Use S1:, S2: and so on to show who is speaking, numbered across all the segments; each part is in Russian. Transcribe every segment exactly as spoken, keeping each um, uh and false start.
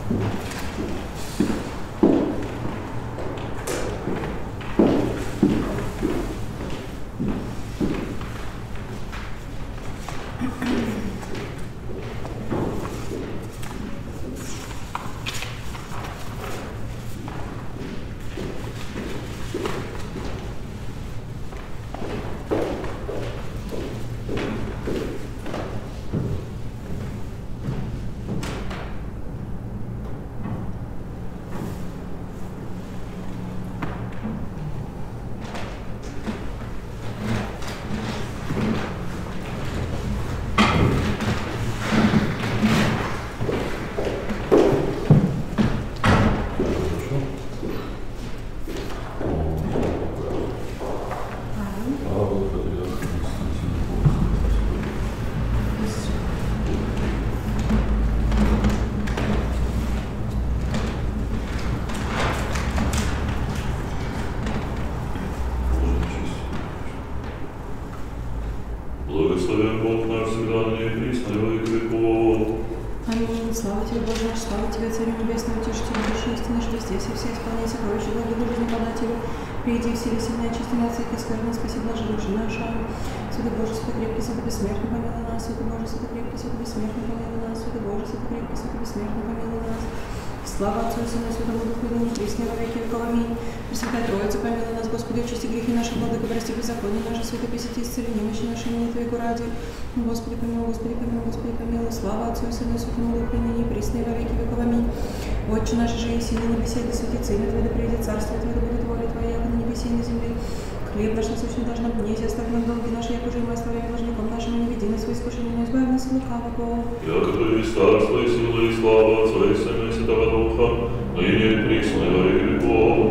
S1: Благословен Бог наш всегда, ныне и присно, и во веки веков.
S2: Аминь. Слава Тебе, Боже наш, слава Тебе, Царю Небесный, утешитель души истины, живи здесь, и все исполняй сокровища, благи жизни подателю. Приди в силе сильная, чистая, всякой скверны, спаси, блажи души наша. Святой Боже, святой крепкий, святой бессмертный, помилуй нас. Святой Боже, святой крепкий, святой бессмертный, помилуй нас. Святой Боже, святой крепкий, святой бессмертный, помилуй нас. Слава Отцу и Сыну и Святому Духу, ныне и присно, во веки веков. Аминь. Пресвятая Троица, помилуй нас, Господи, очисти грехи наши, владыка, прости беззаконие наши, святой посети, исцели немощи наши, имени Твоего ради. Господи, помилуй, Господи, помилуй, Господи, помилуй. Слава Отцу и Сыну и Святому Духу, ныне и присно, во веки веков. Аминь. Отче наш же еси на небесе, да светится имя Твое, да придет царствие Твое, да будет воля Твоя, как на небесе и на земле. Хлеб наш насущный дашь нам днесь, и оставь нам долги наши, як уже и мы оставляем должником нашим, и не веди нас в искушение, но избави нас от лукавого.
S1: Яко есть царство и сила и слава Отца и Сына и Святого Духа, ныне и присно, и во веки веков.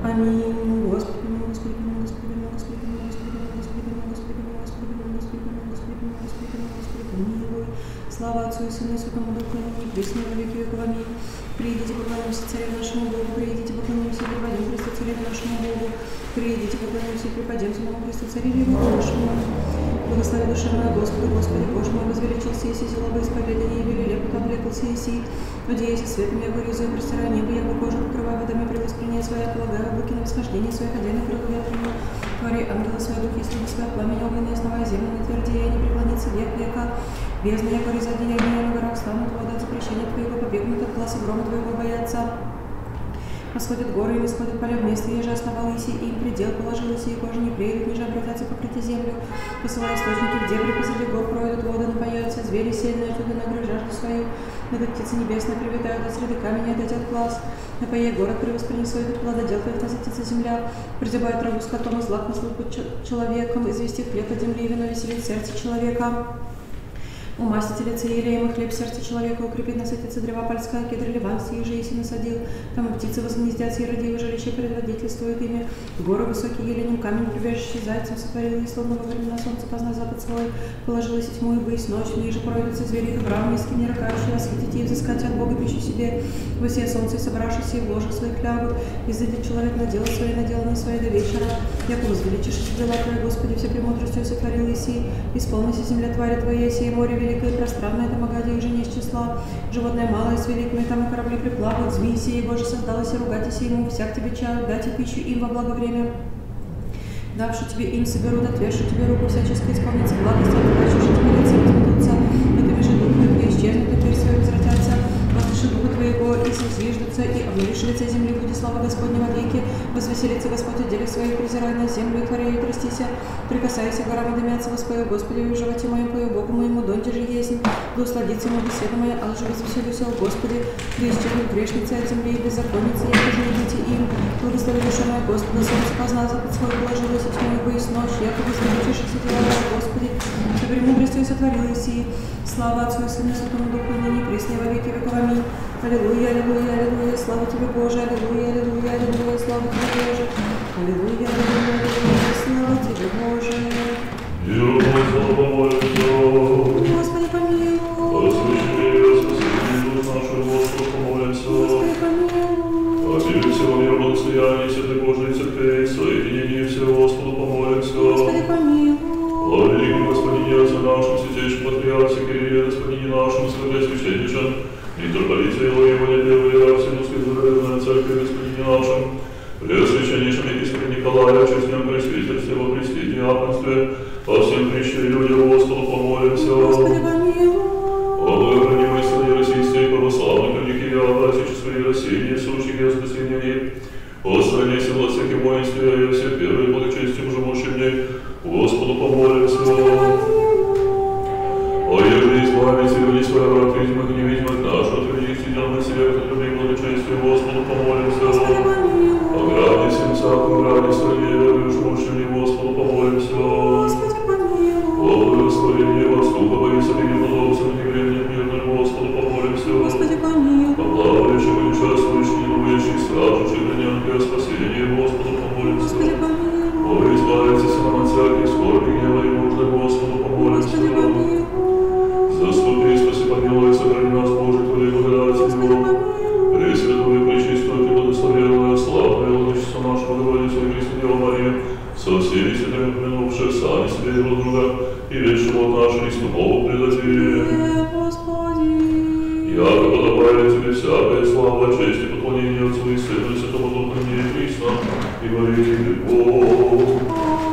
S2: Аминь. Господи, помилуй, Господи, помилуй, Господи, помилуй, Господи, помилуй, Господи, помилуй, Господи, помилуй, Господи, помилуй, Господи, помилуй, Господи, помилуй, Господи, помилуй, Господи, помилуй. Слава Отцу и Сыну и Святому Духу, ныне и присно, во веки веков. Аминь. Приидите, поклонимся Царю нашему Богу, приидите, поклонимся и преподем Христу Цареву нашему Богу, приидите, поклонимся и преподем самому Христу Цареву нашему. Благослови душа моя Господа, Господи, Боже мой, возвеличился еси, зело бы исповедание, и велелепо облекался еси, одеяся светом, я горизу и простираю небо, я кожу покрываю водами, превоспринять своя, полагаю облаки на восхождение своих, одя на крыло ветрами. Твори ангела своя, дух, если не своя, пламень огненное, основая земля, на твердее, не преклонится век века. Бездна, я гориза деяния, на горах станут, вода от запрещения Твоего, побегнут от глаза грома Твоего боятся. Восходят горы и не сходят поля вместе, еже основал еси, и им предел положил еси, и кожи не преют, ниже обратятся покрыти землю. Посылая источники в дебри, позади гор пройдут воды, напоятся, звери сильные оттуда нагры жажду свою. Надо птицы небесные привитают, от среды камня отойти от глаз. Напоей город, превосприни свой вид плододел, твоих насытится земля. Призябая траву скотом, и злак наслуг человеком, извести хлеб от земли, и вино веселит сердце человека. Умастителя елеем и хлеб сердца человека укрепит, насытится древа польская, кедр ливанский, же еси насадил. Там и птицы возгнездятся, и родивы жилище предводительствует ими. Горы высокие еленем, камень прибежище зайцем сотворил, и словно во время на солнце познай запад свой. Положилась и тьму, и бысь ночь, ниже пройдутся звери, добрам, низким не ракающие, восхитить и взыскать от Бога пищу себе. Высея солнце и собравшись, и в ложах своих лягут. Изыдет человек на дело свои, наделанные свои до вечера. Яко возвеличишь дела Твои, Господи, все премудростью сотворил еси. Исполнися земля твари Твоей, сей море великое и пространное, там огади их же не из числа. Животное малое с великими, там и корабли приплавают. Змеи сии Боже создалось, и ругайтесь ему, всяк тебе чаю, дайте пищу им во благо время. Давши тебе им соберут, отвешу тебе руку всяческой исполнится благость, отвечу тебе лица возметутся, этими же духами исчезнут, и дверь свою возвратятся. Вослыши духа Твоего, и зиждутся, и обновишь лице земли, будет слава Господня во веки. Возвеселится Господь в деле своих, презирая на землю, и творя и трястися. Прикасайся горам и дымятся, воспою Господи, в животе моем пою Богу моему, донде же есть. Да усладится ему беседа моя, а лжи возвеселюся, о Господи, да исчезнут грешницы от земли, и беззаконницы, я тоже идите им. Благослови душа моя Господа, солнце познал, запад свой положилось, и тьму и боюсь ночь, яко возвеличишься дела Господи, ты премудростью сотворил еси. Слава Отцу и Сыну и Святому Духу, ныне и присно, во веки веков. Аминь. Аллилуйя, аллилуйя, аллилуйя, слава Тебе, Боже, аллилуйя, аллилуйя, аллилуйя, слава Тебе, Боже. Аллилуйя, аллилуйя, аллилуйя, слава Тебе, Боже. Господи, помилуй.
S1: Спаси душу нашу, Господу помолимся.
S2: Господи, помилуй.
S1: Обилие всего мира, благостояние, святой Божией церкви, соединение всего, Господу помолимся.
S2: Господи, помилуй.
S1: О великом Господине, Отце нашем, святейшем Патриарсе Кирилле, Господине нашем, святосвященнейшем, митрополите его, его неделы, молитвы, по всем причинам людям Господу помолимся.
S2: Господи, помилуй.
S1: О благохранимой стране российской, православных родителей, отечества и России, сущих о спасении мир. О стране села всяких воинстве, и всех верой и благочестием живущих в ней, Господу помолимся. О еже избавите люди свои враг видимых и невидимых наших, от великих стедан на себе, от любви и благочестия, Господу помолимся. О граде сердцах, о граде стране, верою живущих в ней, Господу помолимся. О благословении воздуха, боится ли неподобцам, и времени мирным, Господу помолимся. О плавающих и участвующих, и думающих, стражущих, гонянки, о спасении, Господу помолимся. О избавитесь нам от всяких скорби, гнева и нужды, Господу помолимся. Заступи, спаси, помилуй, сохрани нас, Боже, Твоей благодатью. Пресвятую, пречистую, и благословенную, славную, владычицу нашу, Богородицу и Христу Деву Марию, со всеми святыми помянувшие сами себе и друг друга, и весь живот наш Христу Богу предадим. Яко подобает Тебе всякая слава, честь и поклонение Отцу и Сыну и Святому Духу, и ныне и присно, и во веки веков.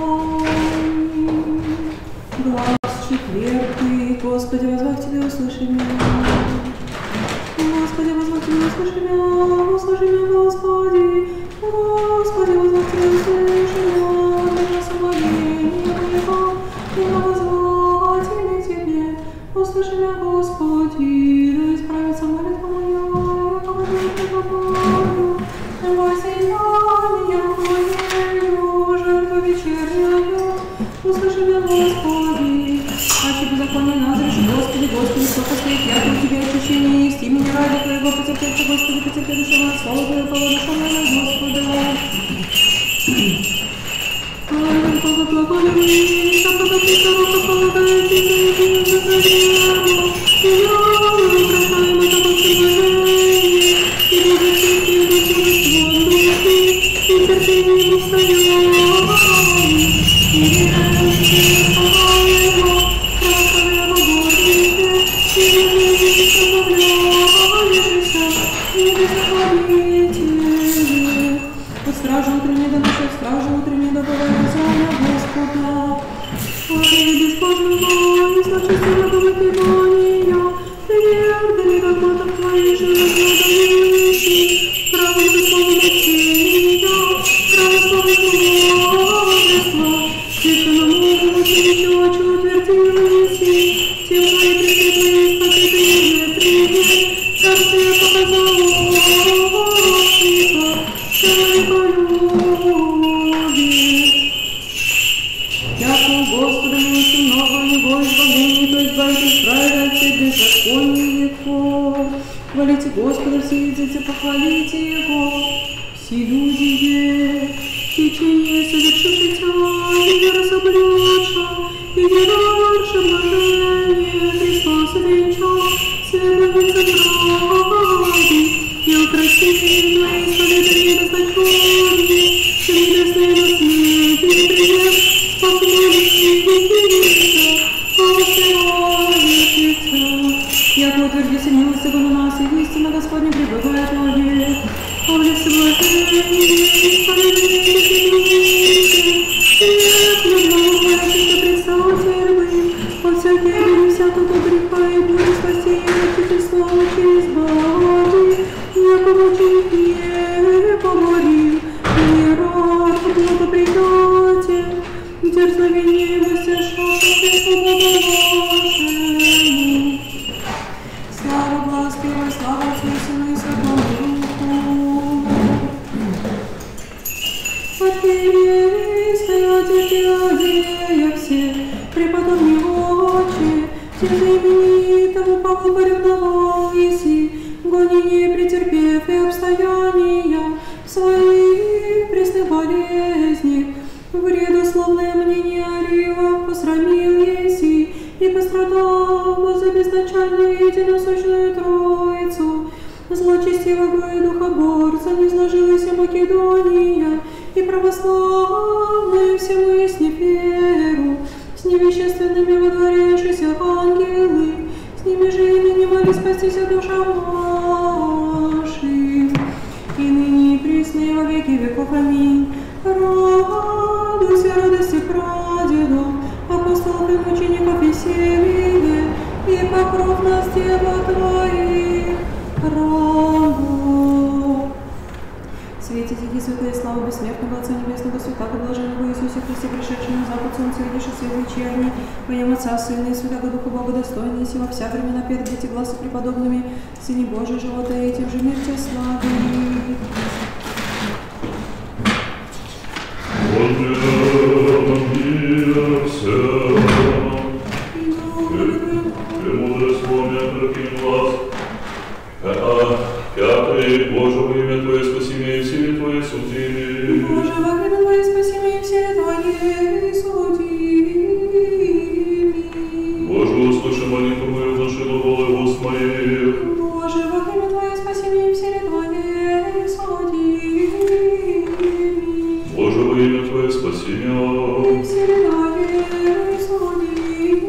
S2: Глаз четвертый. Господи, возвах Тебе, услыши меня. Господи, возвах Тебе, услыши меня. Услыши меня, Господи. Господи, возвах Тебе, услыши меня. Дай освобождение моего, и возвать Тебе. Услыши меня, Господи. Да исправится молитва моя, я помогу Тебе Богу. Воссияние Твоею, жертва вечерняя. Услыши меня, Господи. Аще беззаконие назришь, Господи, Господи, сколько стоит яко у Тебя очищение есть, имени ради Твоего потерпевши, Господи, потерпи душу моя, слава Твою, пала душа моя, Господи. Аллилуйя, благослови, как подопита рука полагает, и заединим за зарему, и я украшаем это восстановление, и буду чистым духовством души, и терпением устоянным, и верующим Его, прославляем Божие, и любящим обновляешься, и беззаконитель. Под стражу утренней да наша стража утренней добывается на Господа. Ой, безбожного, и значится рабовых предания, вердали как мотов Твоих, живословдающий, право безусловно мучения, право слова мужества, священному ученичу, очу утвердились, тем мои пресветлые спасители придет, царствие показало Бога, человека любит. Яко Господа милости много, Его избавление, то избавить Израиля от всех беззаконий веков. Хвалите Господа, все дети, похвалите Его, все люди, течение совершившееся, и вера соблюдша, и веровавши блажение, Христос венчал, светлым ради, и украсили мои исповедания досточенные, и небесные на смерти привет, спасибо яко утвердися милостью на нас, и истина Господня пребывает вовек. Овле всеблажение, исповедание любви, светлого чисто представитель вы, по всякой обиде всякого греха и бури спасения, чительства лучи избави, яко мученики поговорим, и рад благоприятен, дерзновение его стяжает, свобода Божию. Слава Господу, слава Отцу и Сыну и Святому Духу. Архиерей, стоятель Иудея все, преподобные очи, все знаменитому Павлу поревновал еси, гонение претерпев и обстояния своих пресных болезней, вредословное мнение Ариева посрамил еси, и пострадал за безначальную единосущную Троицу. Злочестивого и духоборца не сложилась Македония, и православную всему ясни веру, с невещественными водворяющиеся ангелы, с ними же и ныне моли спастися душа ваших, и ныне и присно и во веки веков. Аминь. Радуйся, радости прадедов, солнца видишь и свет вечерний, во имя Отца, Сына и Святого Духа Бога достойный, и во вся времена перед эти глазы преподобными, Сыне Божий, живота этим же мир тебя славы.
S1: Пятый, Боже, во имя Твое спаси меня и все Твои суди.
S2: Боже, во имя Твое спаси меня и все Твои суди.
S1: Боже, услыши молитву мою, внуши глаголы уст моих.
S2: Боже, во имя Твое спаси меня и все Твои суди.
S1: Боже, во имя Твое спаси меня.
S2: И все Твои суди.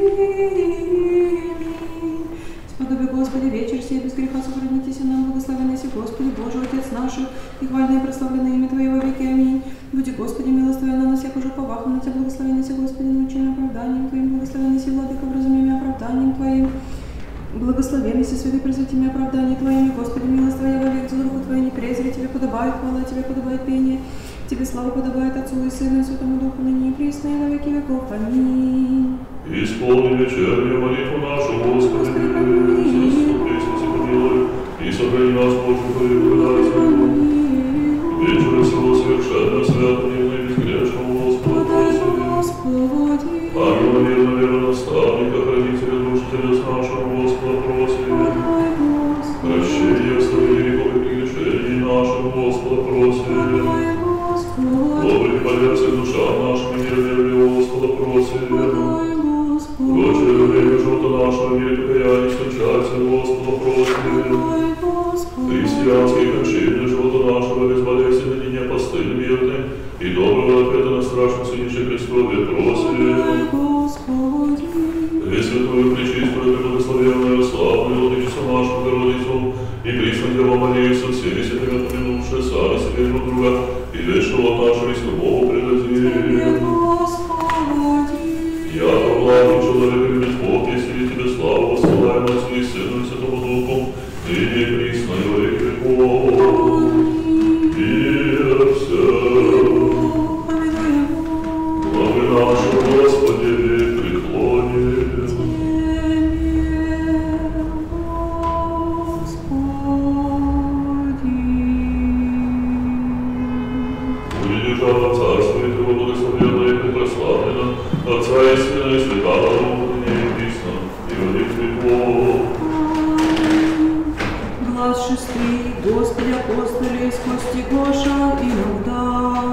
S2: Сподоби, Господи, вечер сей без греха сохранитесь нам, благословенный си Господи, Боже, Отец наших, и хвальное и прославленное имя Твое во веки. Аминь. Буди, Господи, милостивен на всех уже повахом, на Тебя благословенный си Господи, научим оправданием Твоим, благословенный си Владыка, вразумим оправданием Твоим. Благословенный си святый, пресвятими оправдания Твоими, Господи, милость Твоя во век, за руку Твою не презри, Тебе подобает хвала, Тебе подобает пение, Тебе слава подобает Отцу и Сыну и Святому Духу, ныне и присно и на веки веков. Аминь.
S1: Исполни вечернюю молитву нашу, Господи, заступи, спаси, помилуй, и сохрани нас, Боже, Твою благодать. Вечера всего совершенно, свято, мирно и безгрешного, Господа, просим. Ангела мирно, верно, наставника, хранителя, душителя с нашего, Господа, просим. Прощения, оставления грехов и прегрешений наших, Господа, просим. Добрый полезный душа нашего, мир верный, Господа, просим. Прочее время живота нашего, мир покаяния, скончаться, Господа, просим. Христианские кончины живота нашего, безболезненно и непостыль мирным, и доброго ответа на страшном судище Христове, просим. Пресвятую, пречистую, преблагословенную, славную Владычицу нашу, Богородицу, и присно Дева Марию, со всеми святыми помянувши, сами себе друг друга, и вечного от нашего Христу Богу предадим. Яко благий человек любит Бог, если Тебе славу воссылаем Отцу и Сыну и Святому Духу, и не присно и во веки веков. Мир всем. Главы наши, Господи, преклоним. Будет держава Царства и Твоего благословенного и препрославлена, Отца и Сына и Святого Духа, ныне и присно, и во веки веков.
S2: Глаз шестый, Господи, апостоле, скости Гоша иногда.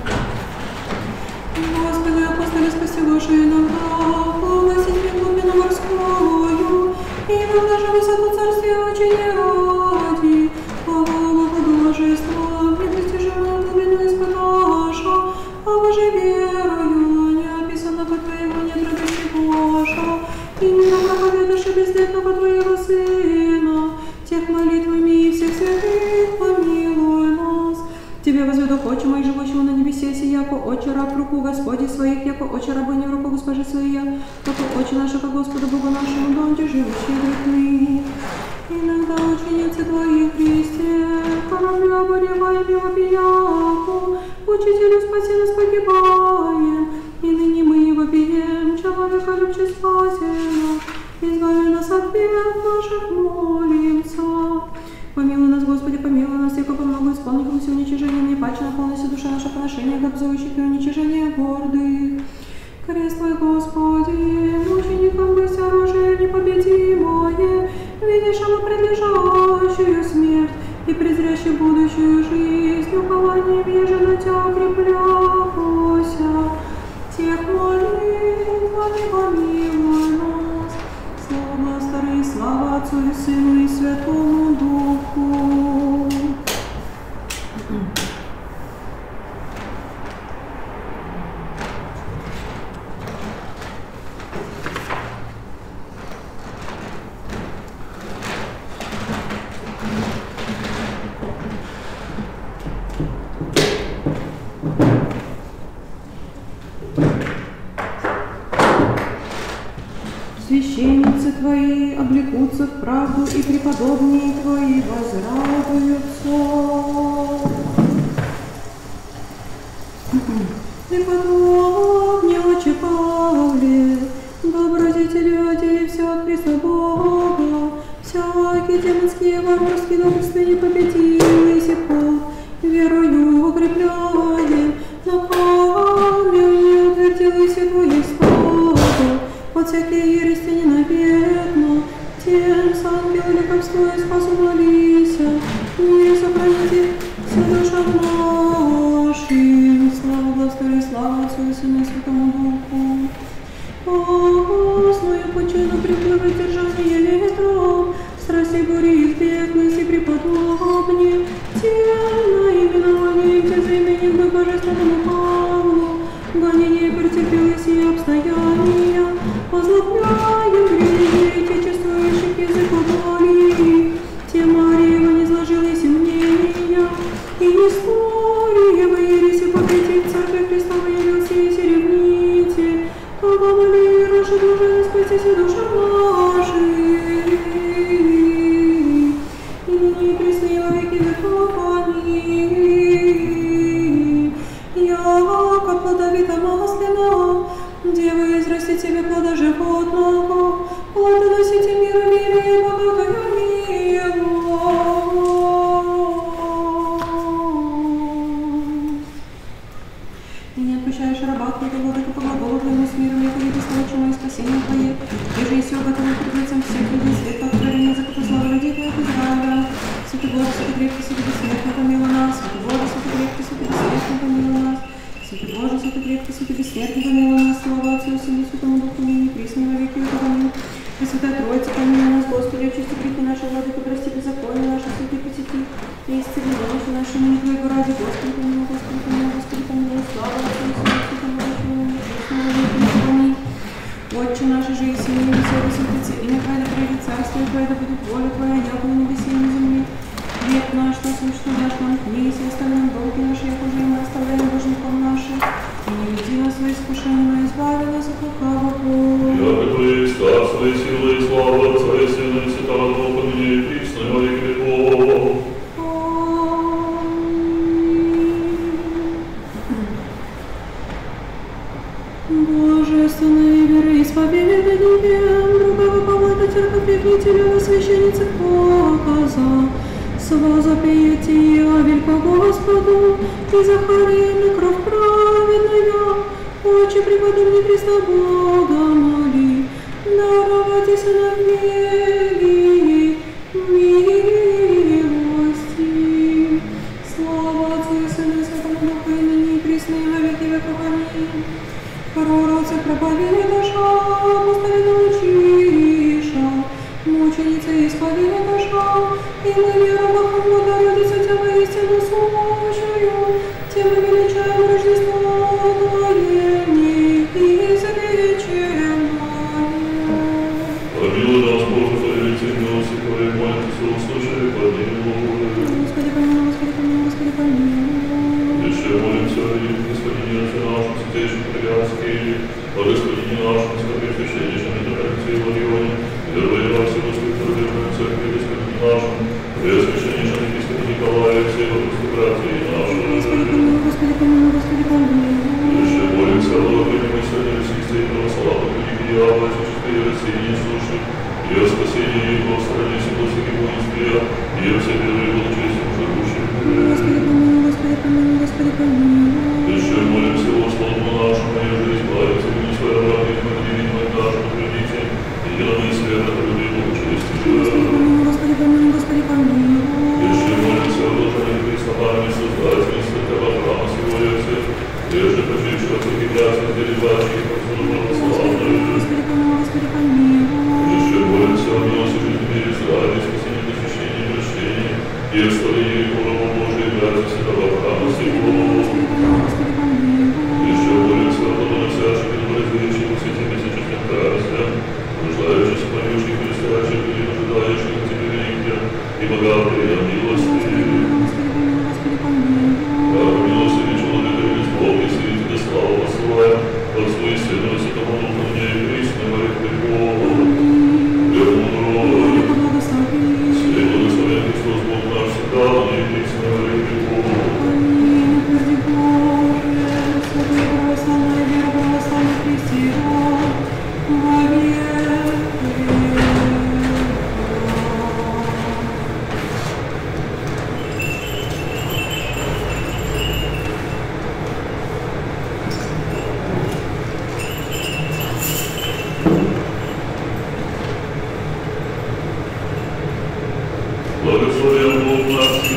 S2: Господи, апостоле, спаси Гоша иногда, гласить глубину морскую, и иногда же высоту царствия очень ради, по Богу божества, недостижимую глубину испыташа, а Боже верою, не описано по Твоему недробести Гоша, и не проповедашь бездетного Твоего Сына, тех молитвами и всех святых помилуй нас. Тебе возведу Отче мой, живущего на небесе, яко Отче раб руку Господи своих, яко Отче рабыня в руку Госпожи своей, яко Отче нашего Господа Бога нашему, донде живущий грехны. Иногда ученицы Твои, Христе, корабля обореваем его пияку, Учителю спаси нас погибаем, и ныне мы его пьем, человека любче спасена, избави нас от бед наших, молимся. Помилуй нас, Господи, помилуй нас, яко по много исполнилось уничижение, не паче на полностью душа наша поношение, гобзующих и уничижение гордых. Крест Твой, Господи, мученикам быть оружие непобедимое, видишь оно предлежащую смерть и презрящую будущую жизнь, упованием еже на Тя укрепляхуся. Тех молитвами помилуй нас. Слава Старый, слава Отцу и Сыну и Святому Духу. Священницы Твои облекутся в правду, и преподобные Твои возрадуются. Преподобные, Отче раскидал пустыни, победил Исипов, верою укрепляем, на камень утвердил Иси твои славу, от всякие ерести ненаведно, тем с ангел ликовство и спасу молися, не сохраните все душам нашим, слава Господи, слава Отцу и Сыну и Святому Духу. Познаю почину приплывы, держание ветром, страсти бури избеглась и преподобнее, темно именование те за именем бы божественному Павлу, гонение претерпелось и обстояния, озлобляем грехи, отечествующих языков боли, тем Марьева не сложились и мнения, и история во ереси победить церковь Христова явился и серебните, Бога моли, наши души, спасися душам нашим, и ныне пресны во веки веков. Аминь. Яко плодовита масляна, Дева, израсти тебе плода животного, плодоносите миру мире, богатая и не отпущаешь раба твоего, владыка, по глаголу твоему с миром, яко не беспорочено и спасение твое, и же есть уготовый пред лицем всех людей света, откровение за какую славу родит твоих Израиля. Святый Боже, святый крепкий, святый бессмертный, помилуй нас. Святый Боже, святый крепкий, святый бессмертный, помилуй нас. Святый Боже, святый крепкий, святый бессмертный, помилуй нас. Слава Отцу и Сыну и Святому Духу, ныне и присно во веки веков. Аминь. Пресвятая Троица, помилуй нас, Господи, очисти грехи наши, владыка, прости беззаконие наши, святые посети, и исцели души наши, ныне Твоего ради, Господи, помилуй, Господи, помилуй, Господи, помилуй, слава Отцу и Сыну и Святому Духу, ныне и присно во веки веков. Аминь. Отче наш же и сильный небеса, да святится имя Твое, да придет царство Твое, да будет воля Твоя, яко на небесе и на земле. Хлеб наш насущный дашь нам днесь, и остави нам долги наши, як уже и мы оставляем должникам нашим. И не веди нас в искушение, но избави нас от лукавого.
S1: Яко Твое есть царство и сила и слава Отца и Сына и Святого Духа, ныне и присно во веки веков.
S2: Божественной веры исповеданием другого Павла церковь ревнителя во священнице показа. Возопьете Авелька Господу, и Захария на кровь праведная, очи преподобный Христа Бога моли, даровайте сыновей милости. Слава Отцу и Сыну и Святому Духу, и ныне и присно и во веки веков. Аминь. Пророце проповедаша, апостоле научиша, мученица исповедаша, и мы веровахом Богородицу Тебя воистину сущую, тем и величаем Рождество Твое, неизреченное.
S1: Помилуй нас, Боже, Твоей лице милости Твоей, молимся, услышали, помилуй.
S2: Господи, помилуй, Господи, помилуй, Господи, помилуй.
S1: Еще молимся о великом Господине Отце нашем, святейшем Христе, о Господине нашем, святейшем митрополите Иларионе, веруя во всего Святого Верховной Церкви, Господине нашем, преосвященнейшем епископе Николае, все русские братья наши.
S2: Господи, помилуй, Господи, помилуй, Господи, помилуй.
S1: Еще молимся о благословении Святой Российской и православных великих дьявола, чистой России, слушай, и о спасении Его в стране Сибирских воинствия, и о всех верных благочестиях живущих.
S2: Господи, помилуй, Господи, помилуй, Господи, помилуй.
S1: Еще молимся Господу нашему, и же избавиться, и не своя радость, мы невидимых наших родителей, и единомыслие, это любви и благочестия.
S2: Господи, помилуй, Господи, помилуй, Господи, помилуй.
S1: Еще молимся о блаженных Христохане, создателей святого храма сего и всех, прежде почившего всяких братьев, сбережащих, православную.
S2: Господи, помилуй, Господи, помилуй.
S1: Еще молимся о милости жизни мире, здравии, спасении, посвящении, прощении, и оставлении Бога Божия, братьев святого храма сего.
S2: Господи, помилуй.
S1: Еще молимся о плодоносящих и добродеющих во святе месячных праздниках, рождающихся, поющих, блистающих и ожидающих от Тебя великих и богатые милости.
S2: Господи, помилуй, Господи, помилуй.
S1: Как милостивый человек, и Бог, и Святый, да слава Своя, Отцу и Сыну и Святому Духу, ныне и присно во веки веков. Все благословен Христос, Бог наш всегда, ныне и присно во веки веков.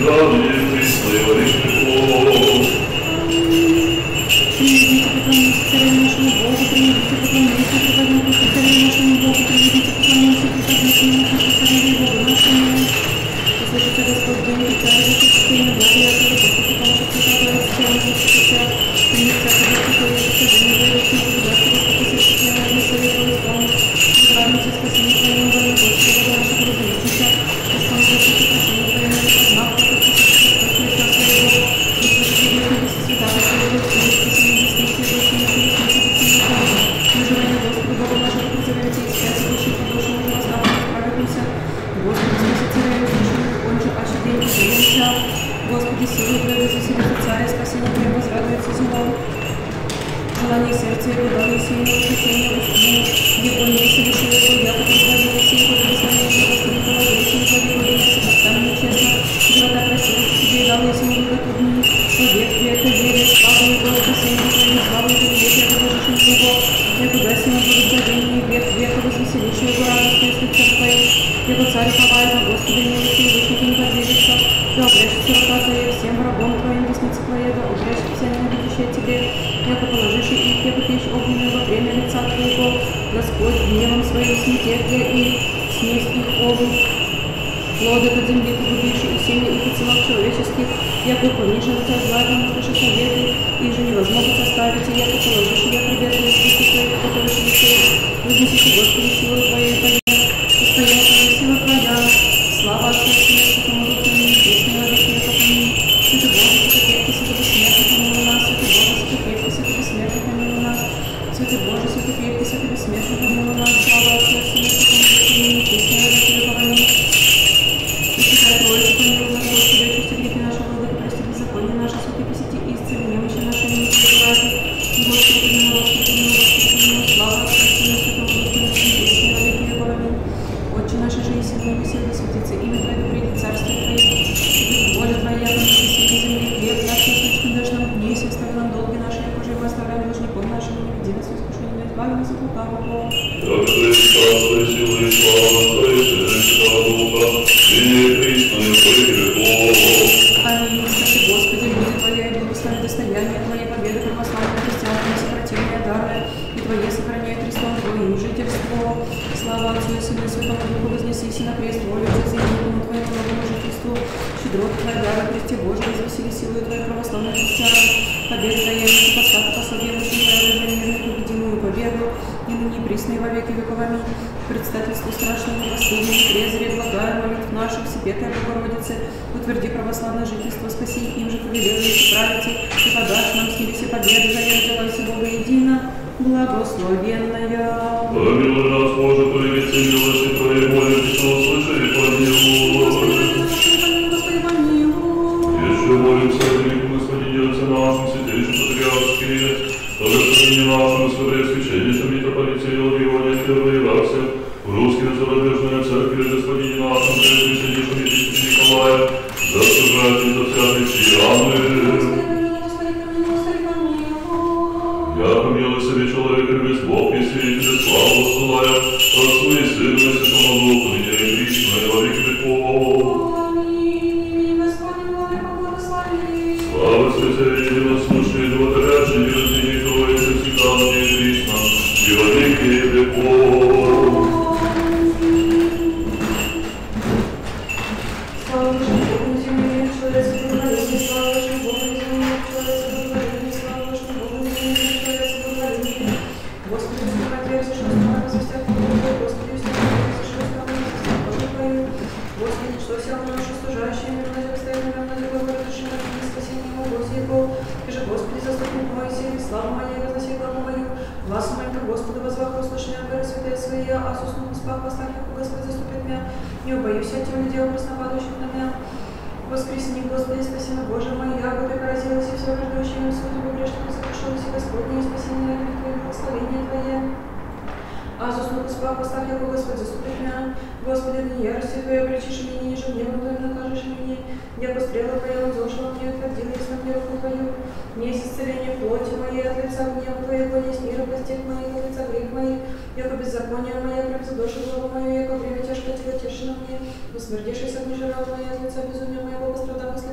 S2: Смердешься, не жрал моя, от лица безумия моего, пострадав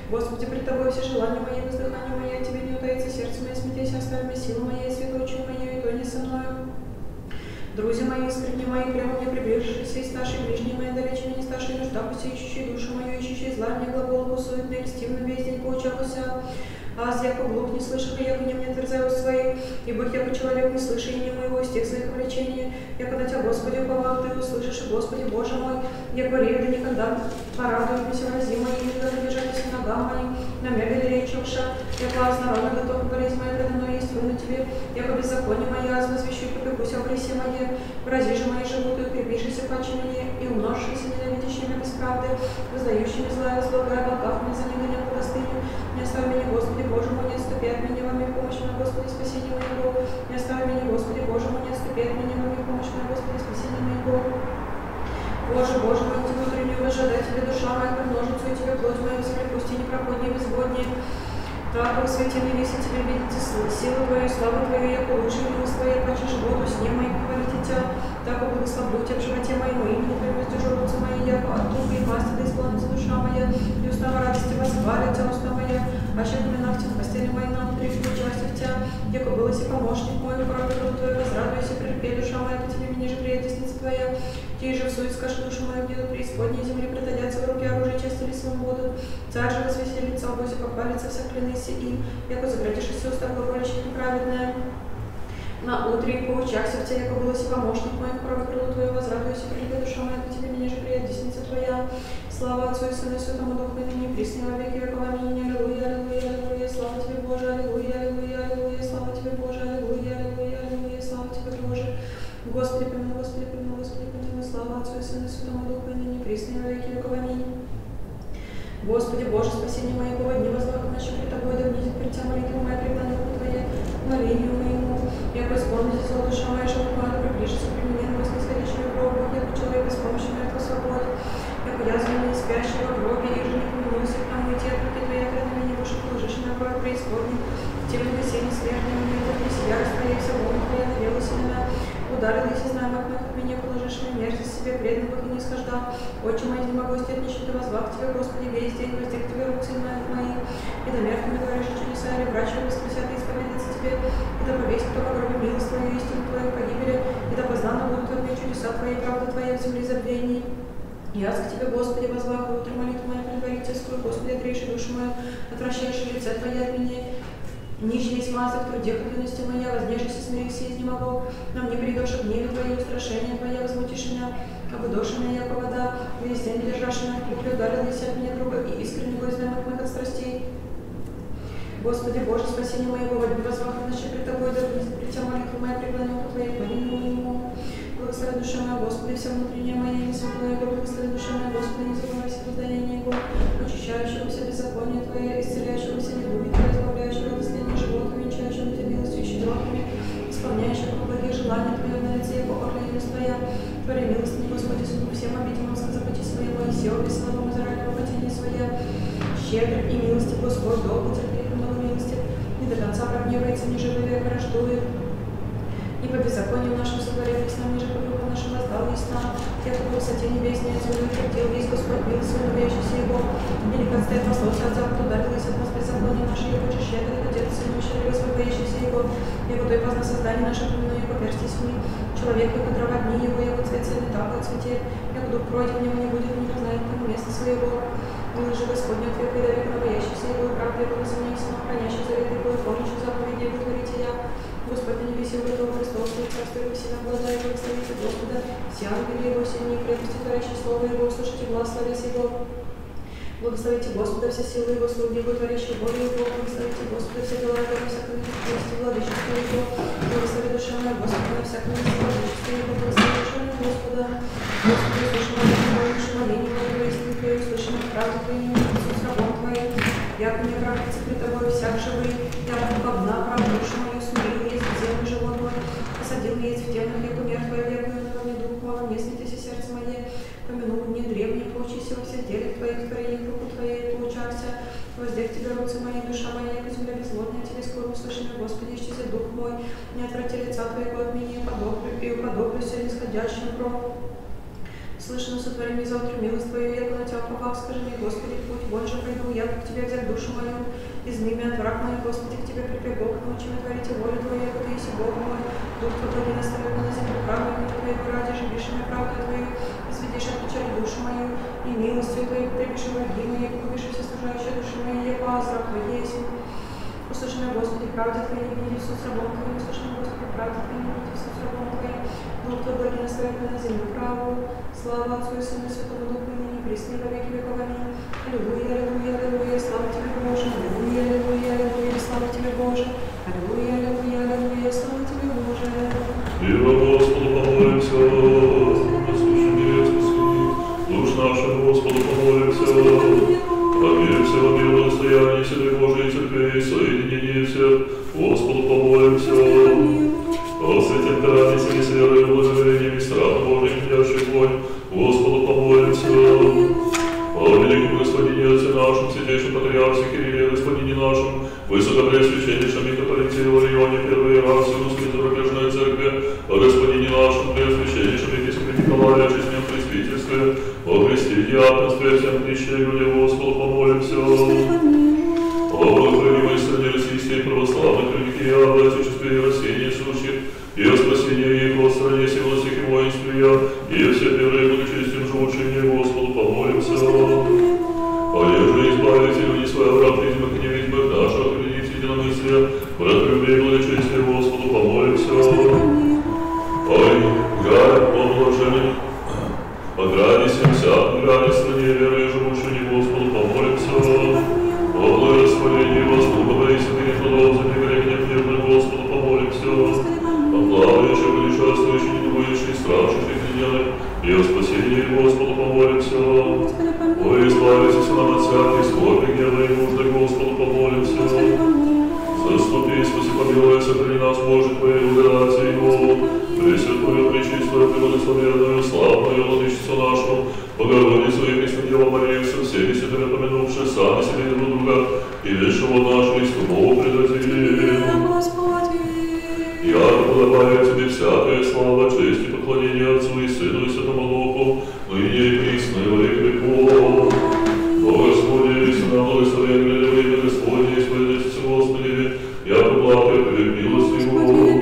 S2: Господи, пред Тобой все желания мои, воздыхания мои, от Тебе не утаится сердце мое, смятейся, оставь мне силу моей, святочью мою, и то не со мною. Друзья мои, искренне мои, прямо мне приближившиеся, и старшие, ближние мои, далече меня, старшие нужда, пусть ищущие душу мою, ищущие зла, мне глаголу, суетный, льстивно, весь день поучахуся. Аз, яко глух не слышах, и яко не мне отверзаю своих, ибо яко человек не слышит и не моего из тех своих влечений, яко на Тебя, Господи, уповал, Ты услышишь, и Господи, Боже мой, яко ревда никогда порадует меня вырази мои, никогда не бежались ногам моим, на мягкой речевша, яко аз народно готов, болезнь моя предо мной есть, на Тебе, яко беззаконие мои, аз возвещу, и попекусь о гресе моей, вырази же мои живут, и укрепишься паче мне, и умножившиеся ненавидящими без правды, воздающими зла, возлагая волкав мне за негоня по достыню, не оставь меня, Господи, Боже мой, не отступи от меня, во мне помощь моя, Господи, спасение моего. Не оставь меня, Господи, Боже мой, не отступи от меня, во мне помощь моя, Господи, спасение моего. Боже, Боже мой, Тебе утреннюю ожидай, Тебе душа моя, примножится, и Тебе плоть моя, воспрепусти, непроходнее, безводнее. Так, во свете невеси Тебе видите силу Твою, славу Твою, яко лучше милость Твоя, паче животу, сне мои, хвалите Тебя. Так, благословлю Тебя в животе моему, имени Твоему сдерживаются мои, яко от туго и масти да исполнится душа моя, и устава радости восхвалит Тебя, уста моя, аще поминав Тебя в постели моей на внутренней части в Тебя, яко был си помощник мой, кроме роду Твою, возрадуйся, припей, душа моя, по Тебе, меня же приедет десница Твоя, Ти же в суе скажи душу мою, где-то преисподней земли притодятся в руки оружия, части ли своим будут, царь же возвеселится, обойся, похвалится, вся клянися им, яко заградишься уста глаголящих неправедная. На утре и поучахся в Тебя, яко был си помощник мой, кроме крылу Твою, возрадуйся, припей, душа моя, по Тебе, меня же приедет десница Твоя. Слава Отцу и Сыну и Святому Духу, и ныне и присно во веки веков. Аминь. Аллилуйя, аллилуйя, аллилуйя, слава Тебе, Боже, аллилуйя, аллилуйя, аллилуйя, слава Тебе, Боже, аллилуйя, аллилуйя, аллилуйя, слава Тебе, Боже. Господи, помилуй, Господи, помилуй, Господи, помилуй, слава Отцу и Сыну и Святому Духу, и ныне и присно во веки веков. Аминь. Господи, Боже, спасение моего, дни возлагам наши пред Тобой, да внизит пред Тебя молитву моя, преклонил по Твоей молению моему. Яко исполнится зло душа моя, живот моя, приближится к применению вознисходящему гробу, яко человек без помощи мертвого свободе. Яко язвенный спящего в гробе, и же не помянуйся к нам, и те, руки Твоя, пред нами не больше положишь на кровь преисподней. Тем не весенний смертный, мне не себя растворяйся, волна Твоя навелась на меня. Ударил, если знаем, от моих от меня положишь на мерзость себе, преданных и не схождал. Отче мой, не могу стать нищеты, возвав Тебе, Господи, весь день, воздех Тебе рук сын мои, и до мертвыми говоришь чудеса, или врачи воскресят и исповедаться Тебе, и да повесь кто во гробе милость Твою, истину Твою погибели, и да познано будут от меня чудеса Твои, правда Твоя в земле забвений. Я к Тебе, Господи, возвах, и утро молитву мою предварительскую, Господи, отрежи душу мою, отвращаешь лице Твое от меня. Нижний смазок, труде художности моя, вознежься, смирись, и изнемогу, но мне придешь в гневе Твои, устрашение Твое, возмутишь меня, обыдоши меня, яко вода, весь день лежашь на круге, ударились от меня друга, и искренне глазным от моих от страстей. Господи, Боже, спасение моего, во дни возваха ночи пред Тобой, да внизит пред Тебя молитву моя, преклонил по Твоей молению моему. Благослови душа моя, Господи, вся внутренняя моя, не святое Его, благослови душа моя, Господи, не забывайся воздаяние Его, очищающегося беззакония Твоя, исцеляющегося недуги Твоя, избавляющего радостения живота, венчающего Тебя милостью и щедротами, исполняющего благих желаний Твоего на лице Его, орлениус Твоя. Твори милостыни, Господи, суду всем обидимым, сказапати своего, и сел без славом израиля воплотение Своя. Щедрый и милости Господь, долго терпит, много милости, не до конца прогневается, ниже века враждует. И по беззаконию нашим сотворились нам, ниже по духу нашим воздал есть нам, те, кто по высоте небесной отсюда утвердил, весь Господь милость свою, навеющийся Его, и не подстоит пословся от запада, ударилось от нас беззаконие наше, Его же щедрый, Отец, Сын, щедрый, Господь, боящийся Его, Его той поздно создание наше, помяну Его, перстись в них, человек, яко дрова дни Его, яко цвет цветный, так отцветет, яко дух пройдет в него, не будет, не познает к нему места своего. Милый же Господня, Твой предавек, но боящийся Его, правда Его, разумеется, но хранящий завет Его, и помнящий заповеди Его, творите я. Господь, не веси Его, Христос, и царство Его, всегда глаза Его, славите Господа, все ангели Его, сильные крепости, творящие слово Его, услышите глаз, славясь Его. Благословите Господа, все силы Его, слуги Его, творящие волю Его, благословите Господа, все дела Его, на всяком месте, владычество Его, благослови душа моя Господа, на всяком месте, владычество Его, благослови душа моя Господа, Господи, услыши молитву, услыши моление Твое, истину Твою, услыши правду Твою, Иисус, рабом Твоим, яко мне правдится пред Тобой всяк живый, яко говна, правду душу мою, смирил есть в землю живот мой, посадил есть в темных, яко мертвое веку, и наполни дух мой, не смятися сердце мое, помянул мне древние, поучися во всех делах Твоих, творениях руку Твоей, поучахся, воздех Тебе руцы мои, душа моя, яко земля безводная, Тебе скоро услыши меня, Господи, исчези дух мой, не отврати лица Твоего от меня, и уподоблюсь нисходящим кровь. Слышно сотворение завтра милость Твою, яко на Тебя уповал, скажи мне, Господи, путь, вон же пойду, я к Тебе взять душу мою, изми меня от враг мой, Господи, к Тебе прибегу, научи меня творить волю Твою, яко Ты еси Бог мой, Дух Твой наставит на землю правую, имя Твоего ради, живишь меня правду Твою, изведешь от печали душу мою, и милостью Твоей потребишь враги мои, погубишь все стражающие души мои, яко азрак Твой есть. Услыши меня, Господи, правде Твоей, не види суд с рабом Твоим, услыши меня, Господи, правде Твоей, не види суд с рабом Твоим, Дух Твой благи наставит меня на землю правую, слава Отцу и Сыну и Святому Духу, и ныне пресне во веки веков. Аминь. Аллилуйя, аллилуйя, аллилуйя, слава Тебе, Боже, аллилуйя, аллилуйя, аллилуйя, слава Тебе, Боже, аллилуйя, аллилуйя, аллилуйя, слава Тебе, Боже.
S1: И во Господу помолимся, послушай мир, спаси, душ нашим Господу помолимся, о мире всего мира, благостоянии, Святой Божией Церкви, соединении всех, Господу помолимся. О святем Коране, себе с верой, благоговением и страхом Божьим, хранящих вонь, Господу помолимся. О великом Господине, Отце нашем, святейшем Патриарсе Кирилле, Господине нашем, высокопреосвященнейшем митрополите Иларионе, первой иерархии Русской Зарубежной Церкви, о Господине нашем, преосвященнейшем епископе Николае, о честном пресвитерстве, о Христе и диаконстве, всем крещении людям, Господу помолимся. О благохранимой стране российской православной хроники, о отечестве и рассеянии сущих, и о спасении Его в стране сего всех и воинстве, и о всех верой благочестием живущим в ней, Господу помолимся. О еже избавителю, не своеобразных ведьмах и неведьмах наших, хранить единомыслие, братолюбие и благочестие, Господу помолимся. Ой, град, он блаженный, о граде всем всяком граде стране верой живущим в ней, Господу помолимся. О благословении Господа, и святых плодов, за негрехнем мирным, Господу помолимся. О плавающих, путешествующих, не думающих, страшных и гневных, и о спасении Господу помолимся. О избавитесь нам от всяких скорби, гнева и нужды, Господу помолимся. Заступи, спаси, помилуй, сохрани нас, Боже, Твоей благодати Его, Пресвятую, Пречистую, Преблагословенную, славную Владычицу нашу, Богородицу и Преснодеву Марию, со всеми святыми помянувши сами себе друг друга, и вечного нашего истумову предадим. Я подобаю Тебе всякая слава, честь и поклонение Отцу и Сыну и Святому Духу, ныне и присно и во веки веков. О Господи, веси нам благословен, глядя во имя Господне, и святости Господи, я поблаг, я повек милость Его.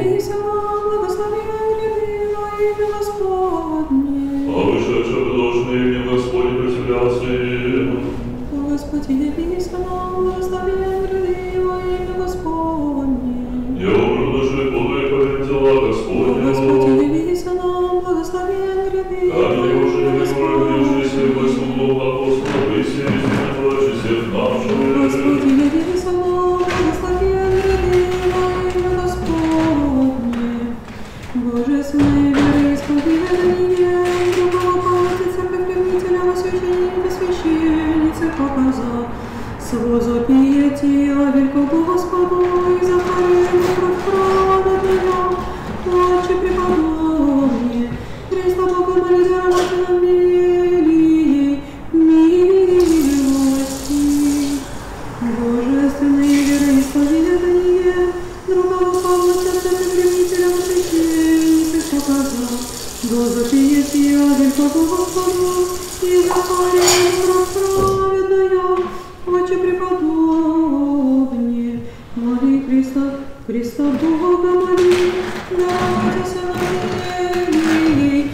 S1: А вышедшее предложенное именем Господне противлялся им.
S2: Господи, явись нам, благословен, гради во имя Господне.
S1: Я умру подвиг повек дела Господня.
S2: Господи, явись нам, благословен, гради во
S1: Камень
S2: имя
S1: уже не
S2: Господне.
S1: вырвавшийся, восьму апостола, Моисея, истинно плачь всех наших.
S2: Господи, явись нам, благословен, гради во имя Господне. Божественной веры исповедание, другого палатица, покровителя, священника, священницы показал, свозопиете, а великого Господу, и захарим, праведного, плаче преподобие, Христа Бога моли, даровать нам великой милости. Божественной веры исповедание, другого палатица, покровителя, священницы, показал, свозопиете, а великого Господу, и захарим, праведного, Отче преподобнее, моли Христа, Христа Бога моли, даруйтесь нам великой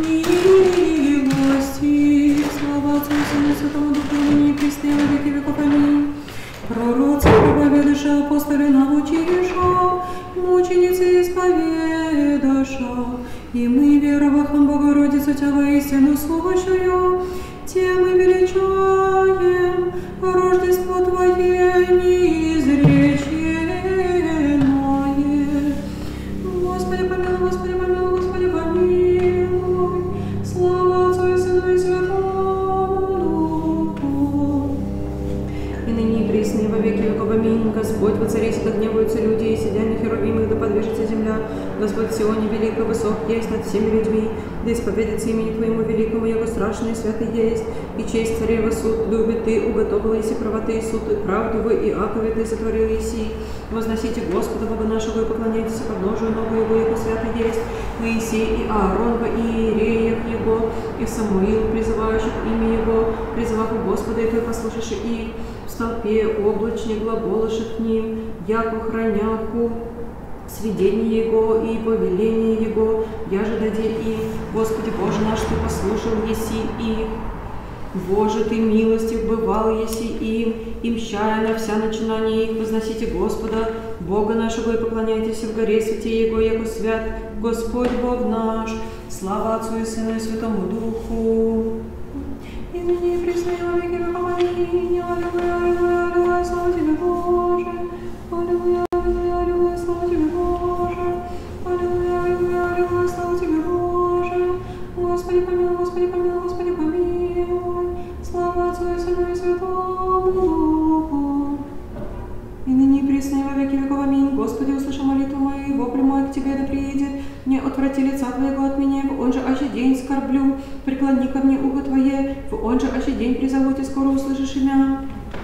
S2: милости. Слава Отцу и Сыну и Святому Духу, ныне и присно и во веки веков. Аминь. Пророцы, проповедуша, апостолы, научиша, мученицы исповедаша, и мы, веровахом Богородицу Тя воистину слушаю, тем и величаем Рождество Твое неизреченное. Господи помилуй, Господи помилуй, Господи помилуй. Слава Отцу и Сыну и Святому Духу. И ныне и присно и во веки веков. Аминь. Господь, воцарись, да гневаются люди, и сидя на херувимах, да подвижется земля Тебя. Господь Сионе велик и высок есть над всеми людьми, да исповедится имени Твоему великому, Его страшный и святый есть, и честь Царева суд любит Ты, уготовил еси правоты и суд, и правду в Иакове Ты сотворил еси. Возносите Господа Бога нашего и поклоняйтесь подножию ногу Его, Его святый есть. Моисей и Аарон во иереях Его, и Самуил, призывающих имя Его, призывав Господа, и Ты послушаешь их. В столпе облачник глаголоши к ним, яко храняку сведение Его и повеление Его, я же даде им. Господи Боже наш, Ты послушал еси их. Боже, Ты милостив бывал еси им, и мщая на вся начинания их, возносите Господа, Бога нашего, и поклоняйтесь в горе святе Его, яко свят Господь Бог наш. Слава Отцу и Сыну и Святому Духу. И ныне и присно и во веки веков. Аминь. Аллилуйя, аллилуйя, аллилуйя, слава Тебе, Боже. Аллилуйя, аллилуйя, аллилуйя, слава Тебе, Боже. Аллилуйя, аллилуйя, аллилуйя, слава Тебе, Боже. Господи помилуй, Господи помилуй, Господи помилуй. Слава Отцу и Сыну и Святому Духу. И ныне и присно и во веки веков. Аминь. Господи, услыши молитву мою, вопль мой к Тебе да приидет. Не отврати лица Твоего от меня, в он же аще день скорблю. Преклони ко мне ухо Твое, в он же аще день призову, Ты скоро услышишь имя.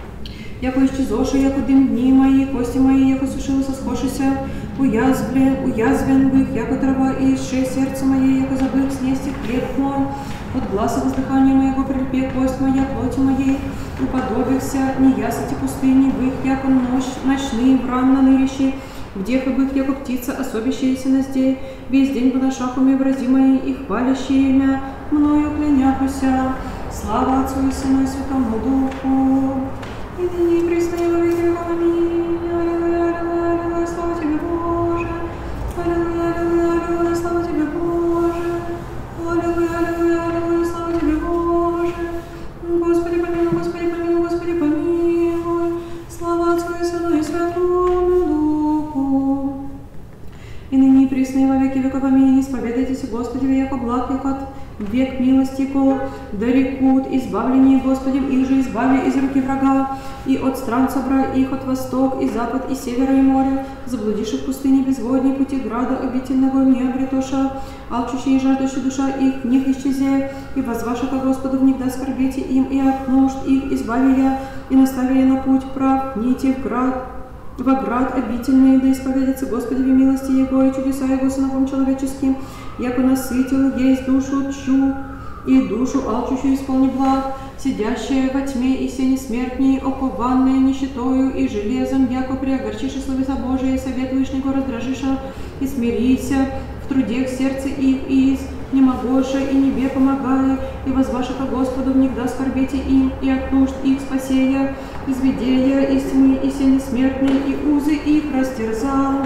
S2: Яко исчезоши, яко дым дни мои, кости мои, яко сушило сосхошися, уязвлен, уязвен бых, яко трава, и исше сердце мое, яко забых снести хлеб мой. От гласа воздыхания моего прильпе кость моя, плоти моей, уподобился неясыти пустыни, бых, яко ночь, ночные вран нанырящий, вдеха бых, яко птица, особящаяся на здесь, весь день в ношах умеврази мои, и хвалящие имя, мною кляняхуся. Слава Отцу и Сыну и Святому Духу. И ныне и присно и во веки веков. Аминь. Аллилуйя, аллилуйя, аллилуйя, слава Тебе, Боже. Аллилуйя, аллилуйя, аллилуйя, слава Тебе, Боже. Аллилуйя, аллилуйя, аллилуйя, слава Тебе, Боже. Господи помилуй, Господи помилуй, Господи помилуй. Слава Отцу и Сыну и Святому Духу. И ныне и присно и во веки веков. Аминь. Исповедайтесь, Господи, яко благ, яко от век милости Его, да рекут, избавление Господем, их же избави из руки врага, и от стран собрай их от восток, и запад, и севера, и моря, заблудишь в пустыне безводней пути града обительного не обретоша, алчущие и жаждущие душа их, в них исчезе, и возваша ко Господу, в них да скорбите им, и от нужд их избави я, и настави я на путь прав, ните в град, во град обительный, да исповедится Господи в милости Его, и чудеса Его сыновом человеческим, яко насытил есть душу тчу, и душу алчущую исполни благ, сидящая во тьме и сени смертней, окованная нищетою и железом, яко приогорчишь словеса Божия, и совет Вышнего раздражиша, и смирися в труде к сердце их, и немогоша, и небе помогая, и возваша ко Господу, в них да скорбите им, и от нужд их спасея, изведея из тьмы и сени смертной, и узы их растерзал.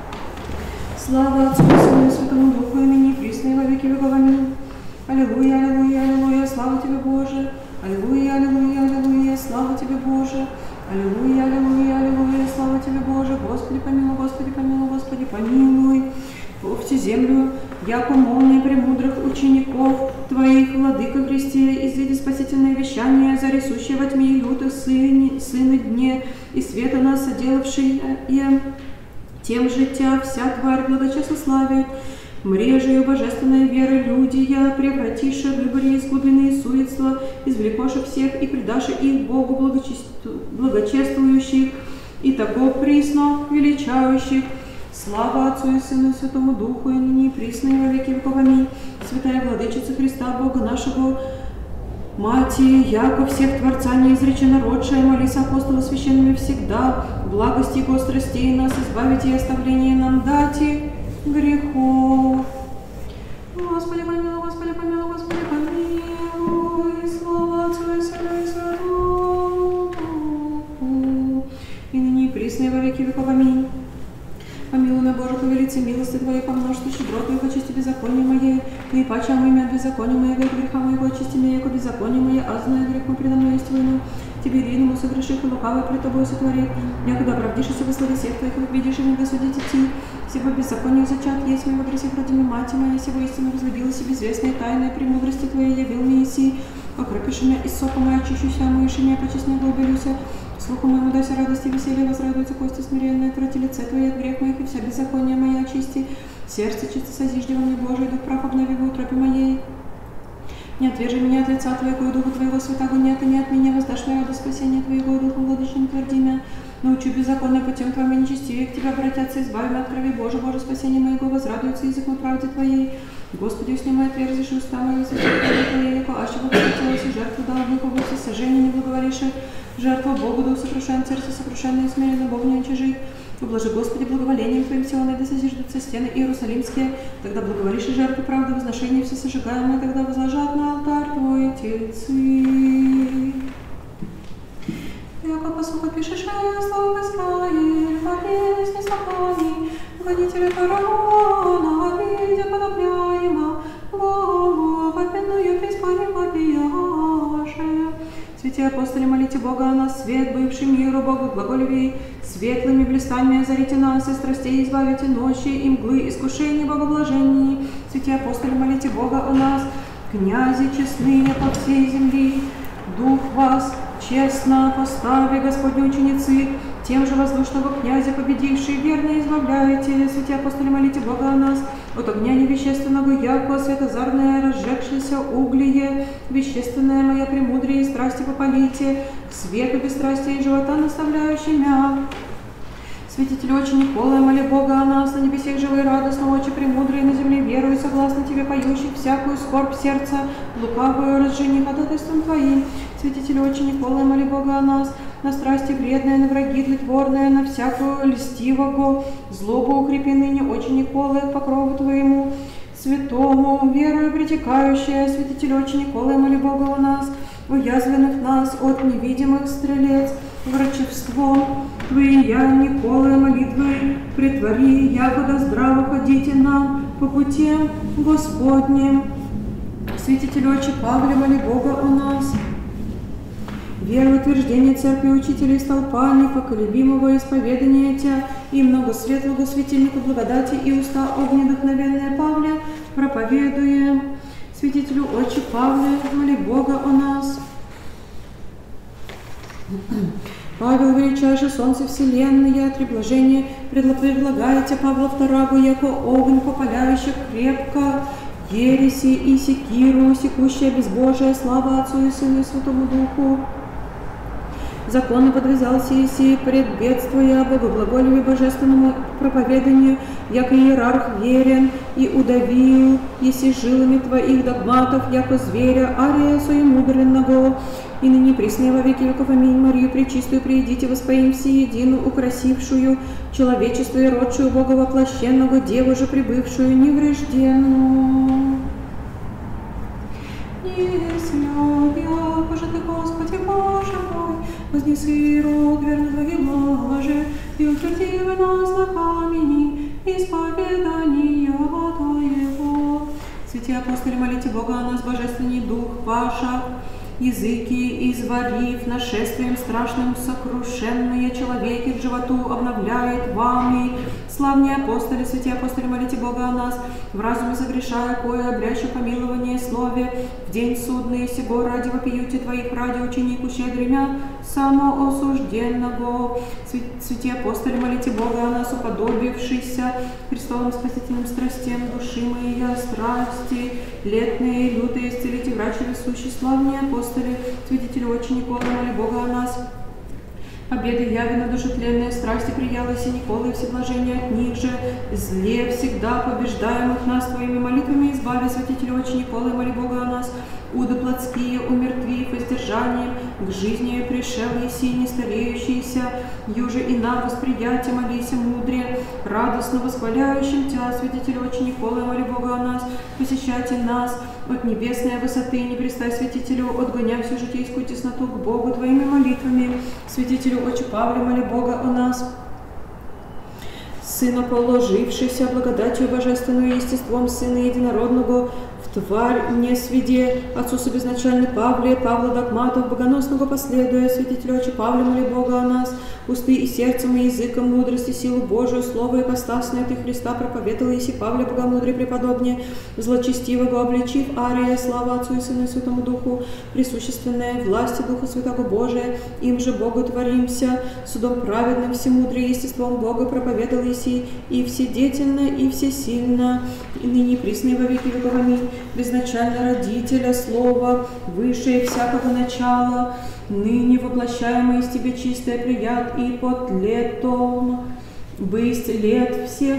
S2: Слава Отцу и Сыну и Святому Духу, и ныне и присно и во веки веков. Аминь. Аллилуйя, аллилуйя, аллилуйя, слава Тебе, Боже. Аллилуйя, аллилуйя, аллилуйя, слава Тебе, Боже. Аллилуйя, аллилуйя, аллилуйя, слава Тебе, Боже. Господи помилуй, Господи помилуй, Господи помилуй. По всю землю, яко молния премудрых учеников Твоих, Владыка Христе, изыди спасительное вещание, зарисущее во тьме и лютых сыне, сыны дне, и света нас соделавшие, тем же Тя вся тварь благочестно славит. Мрежею божественной веры люди я, превратиша в любые изгубленные суетства, извлекоша всех и предаши их Богу благочествующих, и того присно величающих. Слава Отцу и Сыну и Святому Духу, и ныне и присно и во веки веков. Аминь. Святая Владычица Христа, Бога нашего, Мати, яко всех Творца неизреченно родшая, молись апостола священными всегда, благости Его страстей нас избавите и оставление нам дати грехов. Господи помилуй, Господи помилуй, Господи помилуй, слава Отцу и Сыну и Святому Духу, и ныне и присно и во веки веков. Аминь. Помилуй меня, Боже, по велице милости Твоей, по множеству щедрот Твоих, очисти беззаконие мое, и паче омыми от беззакония моего, и греха моего, очисти меня, яко беззаконие мое, а знаю грех мой предо мной есть Твоему. Тебе риному согрешив, и лукавое пред Тобой сотвори, якуда оправдишься во славе всех Твоих, и видишь, и не досудить идти. Сего беззаконие зачат есть мы во грехах родиме мати моей, сего истину возлюбила себе известные тайные премудрости Твоей, явил мне еси, окропишь меня из сока моя, очищуся, омоишь меня, почестнее глубелюся, Слуху моему дайся радости и веселье, возрадуются кости смиренные, отврати лице Твои от грех моих и вся беззаконие моя очисти. Сердце чисто созижди во мне, Божий, дух прав обнови в утропе моей. Не отвержи меня от лица Твоего и Духа Твоего святого нет, и не от меня воздашь мне радость спасения Твоего, и Духом владычным тверди меня. Научу беззаконным путем Твоим, и нечестивее к Тебе обратятся, избави меня от крови Божий, Боже, спасение моего, возрадуется язык мой правде Твоей. Господи, усни мой отверзишь уста мои, святой Твоей, яко аще воплотилась, и жертву дала Духа Бога, сожжение не благоволивши, жертва Богу, да усокрушен сердце, сокрушенное и смиренно Бог не уничижит. Ублажи, Господи, благоволением Твоим Сионой, да созиждутся стены Иерусалимские, тогда благоволишь и жертвы правды, возношения все сожигаемые, тогда возложат на алтарь Твой тельцы. Яко послуха пишешь, слава Израиль, во песни славаний, гонители фараона, видя подобляемо, Богу, вопенную преисподним вопияше. Святые апостоли, молите Бога о нас, свет, бывший миру, Богу глаголевей, светлыми блистаниями озарите нас, и страстей избавите ночи, и мглы, искушений, богоблажений. Святые апостоли, молите Бога о нас, князи честные по всей земли, дух вас честно постави, Господни ученицы, тем же воздушного князя, победивший, верно избавляете. Святые апостоли, молите Бога о нас, от огня невещественного, яко светозарное, разжегшееся углие, вещественное моя премудрие и страсти попалите, к свету бесстрастия и живота наставляющий мя. Святитель очи Николая, моли Бога о нас, на небесех живые радостно, очи премудрые, на земле верую, согласно Тебе поющих, всякую скорбь сердца, лукавую разжени ходатайством Твоим. Святитель очи Николая, моли Бога о нас, на страсти вредное, на враги тлетворное, на всякую льстивого, злобу укрепи ныне очи Николая к покрову Твоему, святому, верую притекающая. Святитель очи Николая, моли Бога о нас, уязвленных нас от невидимых стрелец, врачевством Твои, я, Николая, молитвы притвори, якуда здраво ходите нам по пути Господним. Святитель очи Павле, моли Бога о нас, веру утверждение церкви учителей столпа, непоколебимого исповедания Тя, и много светлого светильника благодати, и уста огнедохновенные Павле проповедуем. Святителю очи Павле, моли Бога о нас. Павел, величайший солнце вселенной, от приближения предлагаете Павла Второго, яко огонь попаляющий крепко, ереси и секиру, секущая безбожие, слава Отцу и Сыну и Святому Духу. Законы подвязался Иси, предбедствуя богоблаголеве божественному проповеданию, яко иерарх верен, и удавил, еси жилами Твоих догматов, яко зверя, ария суемудренного, и ныне пресне во веки веков. Аминь. Марию пречистую приидите, воспоим всеедину, украсившую человечество и родшую Бога воплощенного, Деву же прибывшую неврежденную. Не слёг я, Боже Ты, Господи, Боже мой, вознеси рог верно Твои блаже, и утверди нас на камени исповедания Твоего. Святые апостоли, молите Бога о нас, божественный дух Ваша, языки изварив нашествием страшным сокрушенные человеки к животу обновляет вами. Славные апостоли, святые апостоли, молите Бога о нас, в разуме согрешая, кое обрящу помилование слове, в день судный сего ради вопиюте Твоих, ради ученику щедремя самоосужденного. Святые апостоли, молите Бога о нас, уподобившийся Христовым спасительным страстям души моей, страсти, летные, лютые, исцелите, врачи весущие. Славные апостоли, святители очи Николы, моли Бога о нас. Победы яви на душетленные страсти приялась и Николы, и всеблажения от них же, зле всегда побеждаемых нас Твоими молитвами, избави, святители очи Николы, моли Бога о нас. Уды плотские, умертвив издержанием, к жизни пришел еси, не стареющийся, юже и на восприятие молися мудре, радостно восхваляющим Тя, святитель очи Николы, моли Бога о нас, посещайте нас от небесной высоты, не пристай святителю, отгоня всю житейскую тесноту к Богу Твоими молитвами. Святителю очи Павле, моли Бога о нас. Сына, положившийся благодатью божественную естеством Сына Единородного, тварь не сведе, Отцу собезначальный Павле, Павла догматов, богоносного последуя, святителю очи Павле, моли Бога о нас, усты и сердцем, и языком мудрости, силу Божию, слово ипостасное Ты Христа проповедовал, еси Павле богомудрее преподобнее, злочестивого обличив Ария, слава Отцу и Сыну и Святому Духу, присущественная власти Духа Святого Божия, им же Богу творимся, судом праведным, всемудрее естеством Бога проповедовал еси, и вседетельно, и всесильно, и ныне присно и во веки веков. Аминь. Безначально родителя слова, высшее всякого начала, ныне воплощаемое из Тебе чистое прият и под летом, бысть лет всех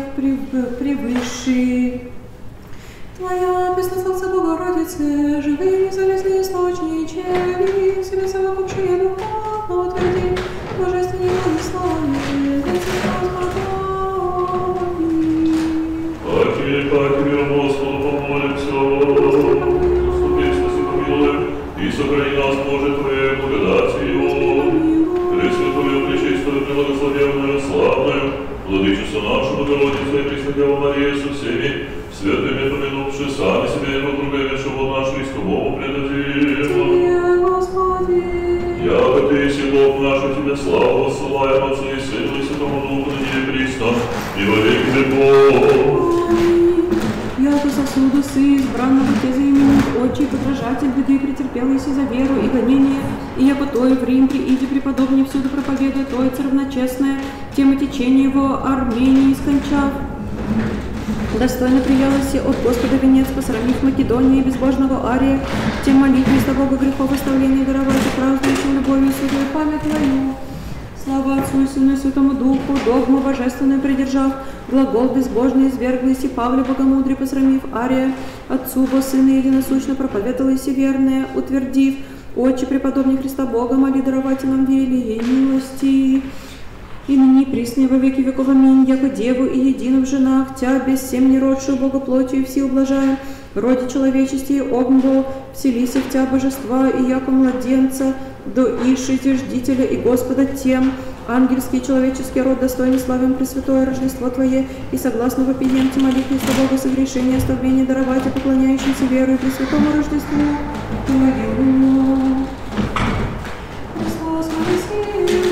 S2: превыше. Твоя преснославца Богородице, живые незалезные источниче, и в себе совокупшие духовно утверди, божественные славы, для Тебя Господи.
S1: Паки, паки, мир Господу помолимся, заступи, спаси, помилуй, и сохрани нас, Боже, Твоей благодати Его, Пресвятую, Пречистую, Преблагословенную, Славную, Владычицу нашу Богородицу и Преснодеву Марию со всеми святыми помянувши, сами себе и друг друга и живот наш Христовому предадим.
S2: Тебе, Господи.
S1: Яко Ты еси Бог наш, и Тебе славу воссылаем Отцу и Сыну и Святому Духу, ныне и присно, и во веки веков.
S2: Яко сосуду сы избранного Те заименует Отче и подражатель людей претерпел еси за веру и гонение, и яко Той в Рим прииди преподобнее всюду проповедует Троица равночестная, тем и течение его Армении скончав. Достойно приялось от Господа венец, посрамив Македонии безбожного Ария, тем молить вместо Бога грехов оставления даровать и празднующим любовью и святую память Твою. Слава Отцу и Сыну и Святому Духу, догму божественную придержав, глагол безбожный изверглись и Павле богомудрее посрамив Ария, Отцу во Сына единосущно проповедовал и верное, утвердив, Отче преподобный Христа Бога, моли даровать нам велие милости. И ныне присно и во веки веков. Аминь. Яко Деву и едино в женах, Тя без семени родшую Бога плотью и все ублажаем, роде человечести обмбо, вселися в Тя божества, и яко младенца, до иши ждителя и Господа тем, ангельский и человеческий род достойный славим Пресвятое Рождество Твое, и согласно вопиемте молитве Христа Бога согрешения, оставление даровать и поклоняющимся верою Пресвятому Рождеству Твоему. Христос воскрес!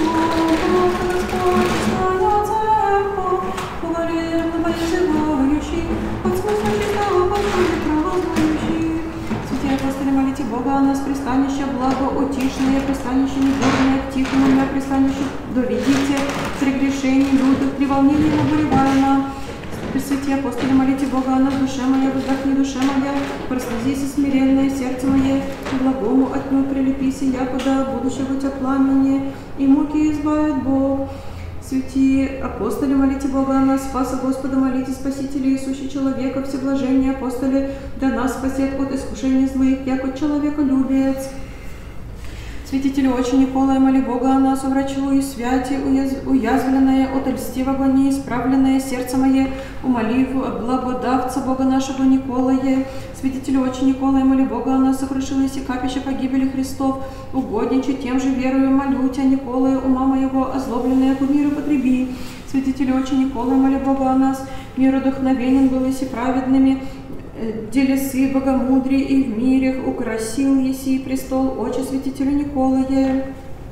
S2: Молите Бога о нас, пристанище благо утишное, пристанище негодное, к тихому мя, пристанище доведите, прегрешений, лютых, при волнении обуреваемо. Пресвятые апостоли, молите Бога о нас, душе моя, вздохни, душе моя, прослезись и смиренное сердце мое, к благому отнюдь прилепись, якуда будущего тебя пламени, и муки избавит Бог. Святые апостоли, молите Бога о нас, спаса Господа, молите Спасителя Иисуса человека, всеблажение апостоли, да нас спасет от искушений злых, як от человеколюбец. Святителю очи Николая, моли Бога о нас, уврачу и святи, уяз... уязвленное от льстивого, неисправленное сердце мое, умолив благодавца Бога нашего Николая. Святителю очи Николая, моли Бога о нас, сокрушилось и капище погибели Христов, угодничай тем же верою молю Тя, Николая, ума моего, озлобленное кумиру потреби. Святителю очи Николая, моли Бога о нас, мир вдохновенен был и праведными, делесы богомудрие и в мирях украсил еси престол очи святителю Николая.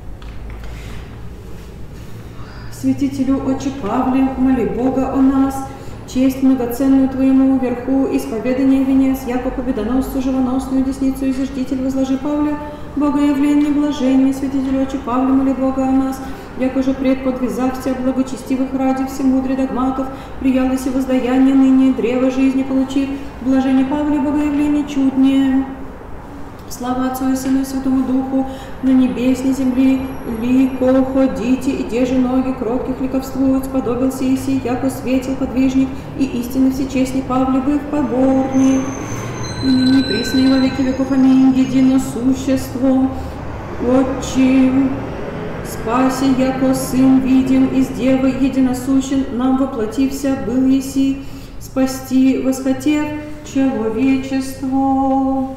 S2: Святителю отче Павле, моли Бога о нас, честь многоценную Твоему верху, исповедание венец, яко победоносцу живоносную десницу и зиждитель возложи Павле, богоявление блажение, святителю отче Павле, моли Бога о нас, яко же пред подвязахся благочестивых ради всемудрей догматов, приялось и воздаяние ныне, древо жизни получив, блажение Павле, богоявление чуднее. Слава Отцу и Сыну и Святому Духу, на небесной земли лико ходите, и де же ноги кротких ликовствуют, сподобился еси, яко светил подвижник, и истинно всечестный Павле быв поборник. И ныне присно и во веки веков. Аминь. Едино существом Отчим, спаси, яко Сын видим, из Девы единосущен, нам воплотився был еси, спасти восхотев человечество.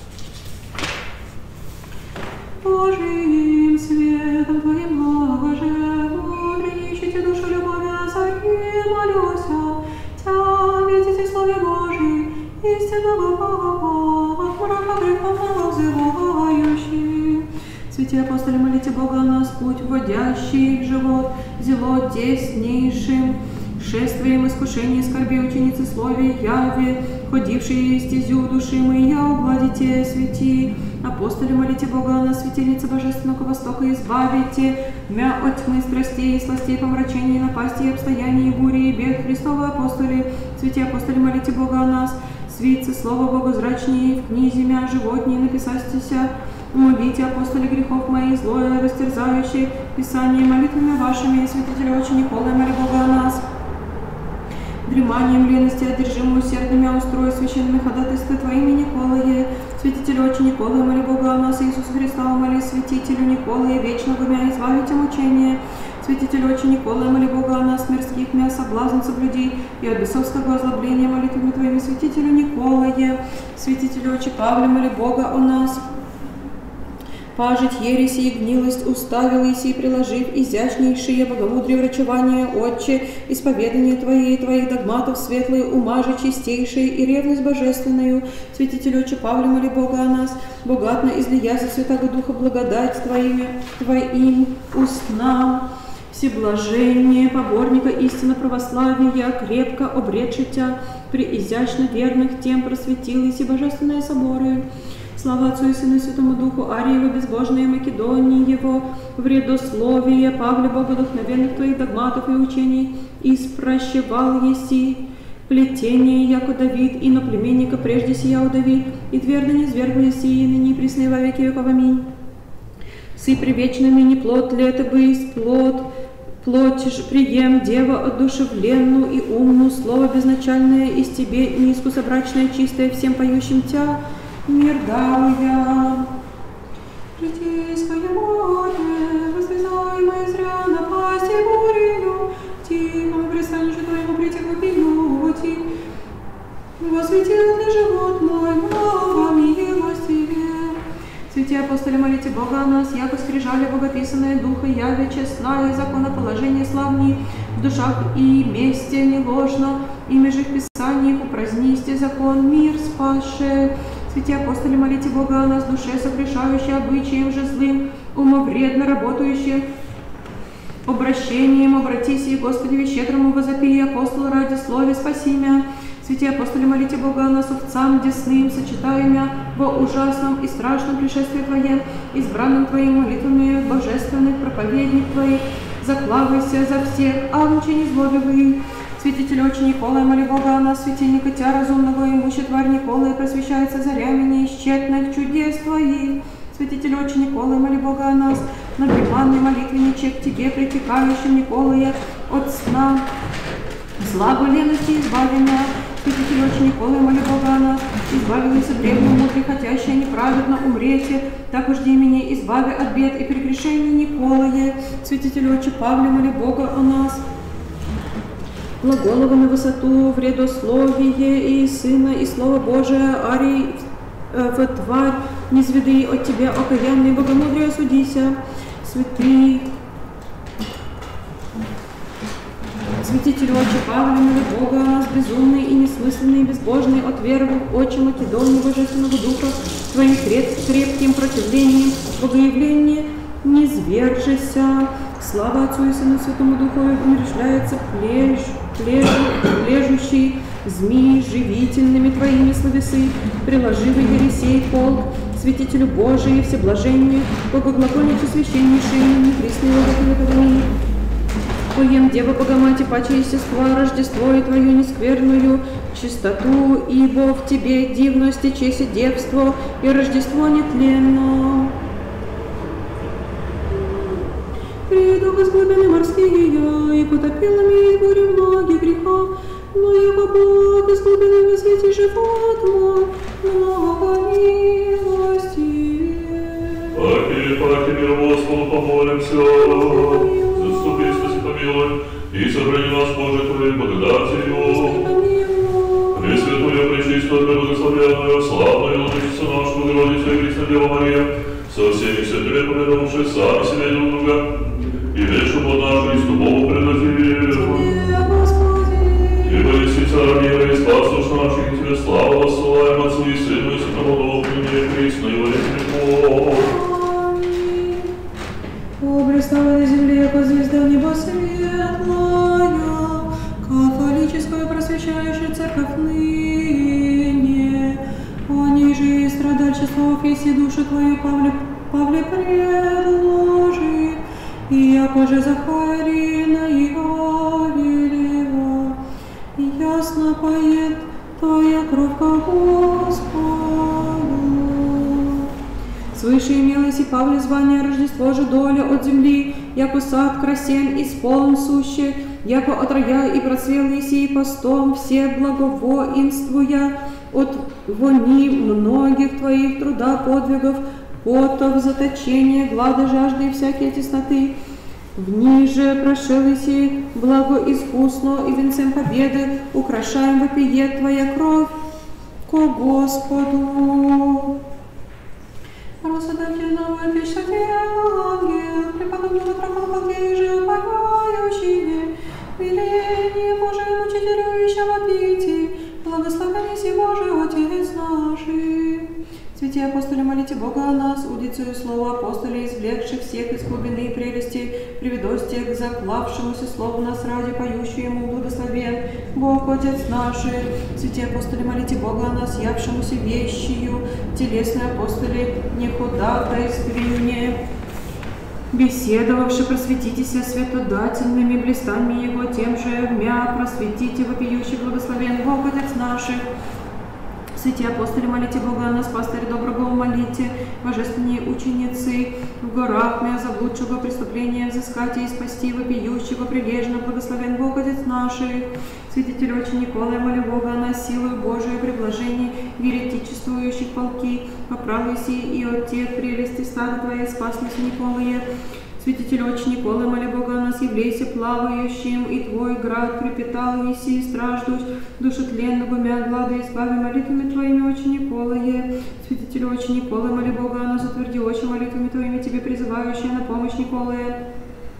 S2: Божиим светом Твоим блаженным, принищите душу любовью озари, молюся, Тя, видите Слове Божий, истинного Бога, от мрака греховного взывающий. Святые апостоли, молите Бога о нас, путь, вводящий в живот, зело деснейшим, шествием искушений, скорби, ученицы, слове, яве, ходившие стезю души мы, я угладите, свети. Апостоли, молите Бога о нас, светильница божественного востока, избавите мя от тьмы страстей, сластей, помрачений, напастей, обстояний, бури и бед. Христовы апостоли, святые апостоли, молите Бога о нас, свитцы, слово Богу зрачнее, в книзе мя животнее написастися, умолите, апостоли, грехов моих, злое, растерзающее, Писание, молитвами вашими, святители очи Николай, моли Бога о нас. Дреманием лености, одержимую усердными устрой, священными ходатайства Твоими, Николае, святителю очи Николая, моли Бога о нас, Иисуса Христа, моли святителю Николая, вечного мя, избавите мучения, святителю очи Николая, моли Бога о нас, мирских мя, соблазн соблюди, и от бесовского озлобления молитвами Твоими, святителю Николае, святителю очи Павля, моли Бога о нас, пажить ереси и гнилость уставил и приложив изящнейшие богомудрие врачевания, Отче, исповедание Твоей, Твоих догматов светлые, ума же чистейшие и ревность божественную, святитель Отче Павля, моли Бога о нас, богатно излияся Святого Духа благодать Твоими, Твоим устнам, всеблажение, поборника истины православия, крепко обретшитя, при изящно верных тем просветились и божественные соборы. Слава Отцу и Сыну и Святому Духу, Ариева, безбожные Македонии Его, вредословие, Павле, богодухновенных Твоих догматов и учений, испращевал еси, плетение, яко Давид, иноплеменника прежде сия удави, и твердо не звергл еси, и ныне пресны во веки веков. Аминь. Сы привечными не плод лето бысть, плод, плоть ж прием, дева одушевленну и умну, слово безначальное из Тебе, неискусобрачное, чистое, всем поющим Тя, мир дал я. Житейское море, возвязаемое зря напасть и бурею, тихому пристанище Твоему притеку пилюти, восветил Ты живот мой, много милости. Святые апостоли, молите Бога о нас, яко скрижали богописанное духа, яви честная, законоположение славни, в душах и месте не ложно, ими же в Писаниях упразднисте закон, мир спасший. Святые апостоли, молите Бога о нас, душе согрешающей обычаем же злым, умовредно работающие, обращением обратись и Господи щедрому возопи, апостол ради слове спаси мя. Святые апостоли, молите Бога о нас, овцам десным, сочетаемя во ужасном и страшном пришествии Твоем, избранным Твоим молитвами божественных проповедник Твоих, заклавайся за всех, а лучше не злобивый. Святитель очи Николая, моли Бога о нас, светильника Тя разумного, имущий тварь Николая, просвещается зарями неисчетных чудес Твоих. Святитель очи Николая, моли Бога о нас, на приманной молитвенничек Тебе, притекающим Николая, от сна, слабой лености избави мя. Святитель очи Николая, моли Бога о нас, избавился древнего мудрый, хотящий неправедно умрете, так уж меня избави от бед и прегрешений Николая. Святитель очи Павля, моли Бога о нас, глаголова на высоту, вредословие и Сына, и Слово Божие, Арий, э, в тварь, не зведы от Тебя, окаянный, богомудрие судися, святый. Святитель очи Павля, моли Бога о нас, безумный и несмысленный, и безбожный, от веры очи Македонии, божественного духа, Твоим крепким противлением, богоявление, не звержися. Слава Отцу и Сыну и Святому Духу, умерщвляется плеж, плеж, плежущий змей живительными Твоими словесы, приложивый Ересей полк, святителю Божий, всеблажению, богоглагольницу священнейшей, непресный богословенный. Поем, Дева Богомати, паче естества, Рождество и Твою нескверную чистоту, ибо в Тебе дивность и честь и девство, и Рождество нетленно. Приду из глубины морские я, и потопила меня из бури многих грехов, но его Бог из глубины высвети живот мой, много милости.
S1: Паки, паки, мир Господу помолимся, заступи, спаси, помилуй, и сохрани нас, Боже, Твоей благодатью. Пресвятую, пречистую, преблагословенную, славную Владычицу нашу, Богородицу и Пресную Деву Марию, со всеми святыми помянувши сами себя друг друга, и вечному нашу Христу Богу предадим. Ибо если Царь мира и Спас душ наших, и Тебе славу воссылаем Отцу и Сыну и Святому Духу, и ныне и присно, и во веки веков.
S2: умирают ныне. Они же и страдальчествов, если душу твою Павле, Павле предложи, и яко же Захарина и Авелева, ясно поет твоя кровь ко Господу. Свыше имелось и Павле звание Рождество же доля от земли, яко сад красен и сполн суще, яко от роя и процвел еси постом, все благовоинствуя от вони многих твоих труда, подвигов, потов, заточения, глада, жажды и всякие тесноты. В ниже прошел еси благоискусно, и венцем победы украшаем вопиет твоя кровь ко Господу. Рассудительного пищевого ангел, преподобного трофалки же упояющие, веление Божие Учителю еще вопите, благословен еси Божий Отец наших. Святые апостоли, молите Бога о нас, удицею слово апостолей, извлекших всех из глубины и прелести, приведостия к заклавшемуся слову нас ради, поющую ему благословен Бог Отец наших. Святые апостоли, молите Бога о нас, явшемуся вещью, телесные апостоли, не ходатайствие, беседовавши, просветитесь светодательными блистаниями Его, тем же мя просветите вопиющий благословен Бог Отец наших. Святые апостоли, молите Бога о нас, пастыри доброго молите, божественные ученицы, в горах мя заблудшего преступления взыскать и спасти вопиющего прилежно, благословен Бог Отец наших. Святитель очень Николай, моли Бога о нас, силою Божию при блажении еретичествующих полки, поправляйся и от тех прелести стада Твоя спаслись Николая. Святитель очень Николай, моли Бога о нас, явлейся плавающим, и Твой град припитал еси, страждущ, душетленного мя глада, избави молитвами Твоими, очень Николае. Святитель очень Николай, моли Бога о нас, утверди очи молитвами Твоими, Тебе призывающие на помощь Николае.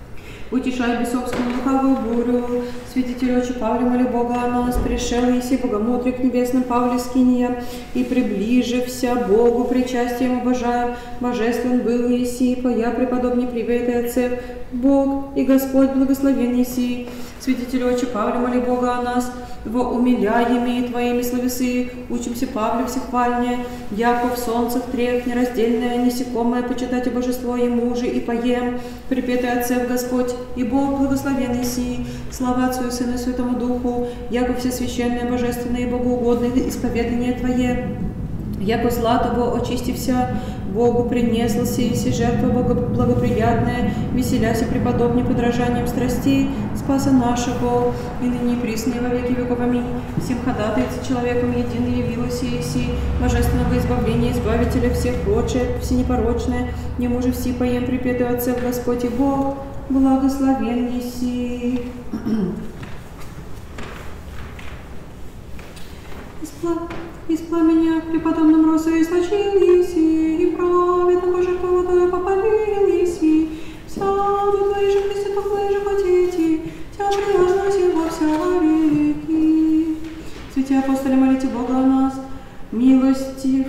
S2: Утешай бесовскую лукавую бурю. Святитель очи Павле, моли Бога о нас, пришел еси богомудрый к небесным Павле скиния, и приближився Богу причастием обожаем, божествен был еси, поя преподобный приветы Отцев, Бог и Господь благословен еси. Святитель очи Павле, моли Бога о нас, во умиляемые Твоими словесы, учимся Павле всехвальне, яко в солнцах трех нераздельное, несекомое, почитайте божество ему же и поем, припетый Отцев Господь и Бог благословен еси, слава Отцу и Сыну и Святому Духу, яко все священное, божественное и богоугодное исповедание Твое, яко злато Бо очистився, Богу принеслся, еси жертва благоприятная, веселяся преподобней подражанием страстей, спаса нашего, и ныне и присно и во веки веков. Аминь. Всем ходатайца человеком едино явилось еси, божественного избавления, избавителя всех прочее, всенепорочное, нему же все поем припетый Отцев Господь и Бог, благословен еси. Из пламени преподобным росой источил еси, и праведно Божертву водою попалил еси. Вся вы ближе, Христе, то ближе хотите, тя превозносим во вся веки. Святые апостоли, молите Бога о нас, милостив.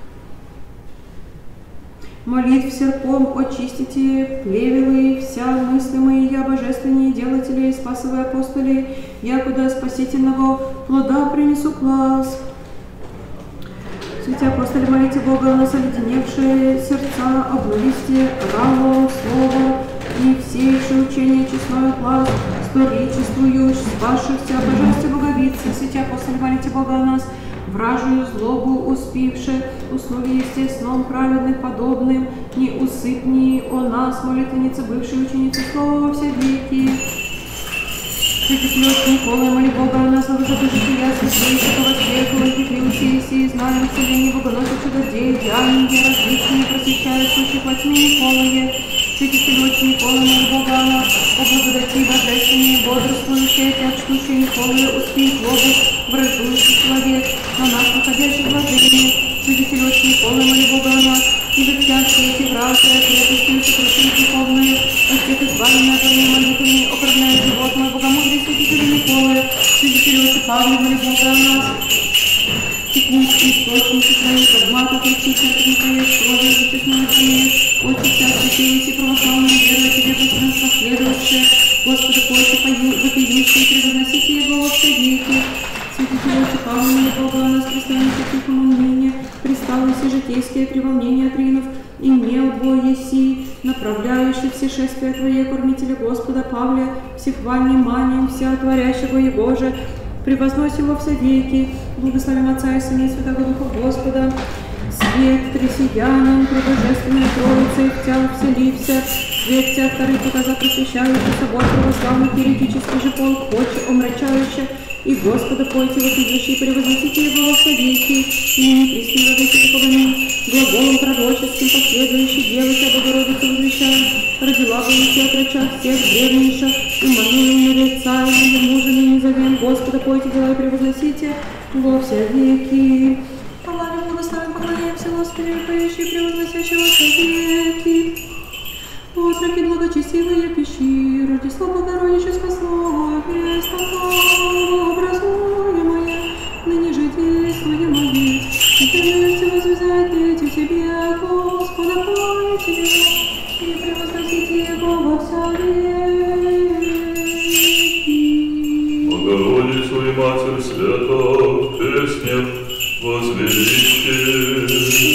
S2: Молитв серпом очистите, плевелы, вся мыслимые я божественные делатели, спасовые апостоли, якуда спасительного плода принесу класс. Святые апостоли, молите Бога о нас, оледеневшие сердца, обновисте равно слово, и всейшее учение честное класс, сторичествующ, спасшихся, божестве боговицы. Святые апостоли, молите Бога о нас, вражию злобу успивши, услуги естественным праведных подобным, не усыпни о нас, молитвенница, бывшей ученицы слова во все веки. Святитель очи Николай, моли Бога о нас, новозадушите ясно, святого света, хитрился еси, знаем вселенной, богоносит чудодеи, ангелы различные, просвещают сущих во тьме Николае. Святитель очи Николай, моли Бога о нас, о благодати божественные, бодрствующие, тячкущие Николая, успей злобу, враждующий человек, на нас выходящий блажение. Святитель очи Николай, моли Бога о нас, и затяжкие эти вражды, крепостью сокрушить духовные, от всех избавленные твоими молитвами, окружная живот мой, богомудрый святитель Николая, святитель очи Павле, моли Бога о нас, текущие источники твои, догмата, кричите, твои, слове, зачестную твои, отче вся святились и православные веры тебе пространство следующее, Господи, Отче, вопиющие, превозносите его во все веки. Святитель очи Павле, моли Бога о нас, пристанете к тихому мнению, пристало все житейские треволнения тринов, и не убой еси, направляющий все шествия Твои, кормителя Господа Павля, всехвальным манием, всеотворящего Его же, превозносим его все веки, благословим Отца и Сына и Святого Духа Господа, свет тресиянам, пребожественной Троицей, в Тя вселився, свет Тя вторых показа просвещающий собор православный, еретический же полк, хоче, омрачающий, и Господа пойте воздвижущий, превозносите Его во все веки, и не пресни родите духовным, глаголом пророческим, последующий Девы Тя Богородицу возвещая, родила бы и от врача всех древнейших, Иммануил мудреца, и мужа не зовем, Господа пойте дела и превозносите во все веки. Славим, благословим, поклоняемся Господи, поющий, превозносящего во все веки. Отроки благочестивые пищи, Рождество Богородическое слове, образуемое, ныне же действуемое, и прежде возвязать дети Тебе, Господа, пой Тебе, и превозносите Его во все веки.
S1: Богородицу и Матерь Света, в песнях возвеличие.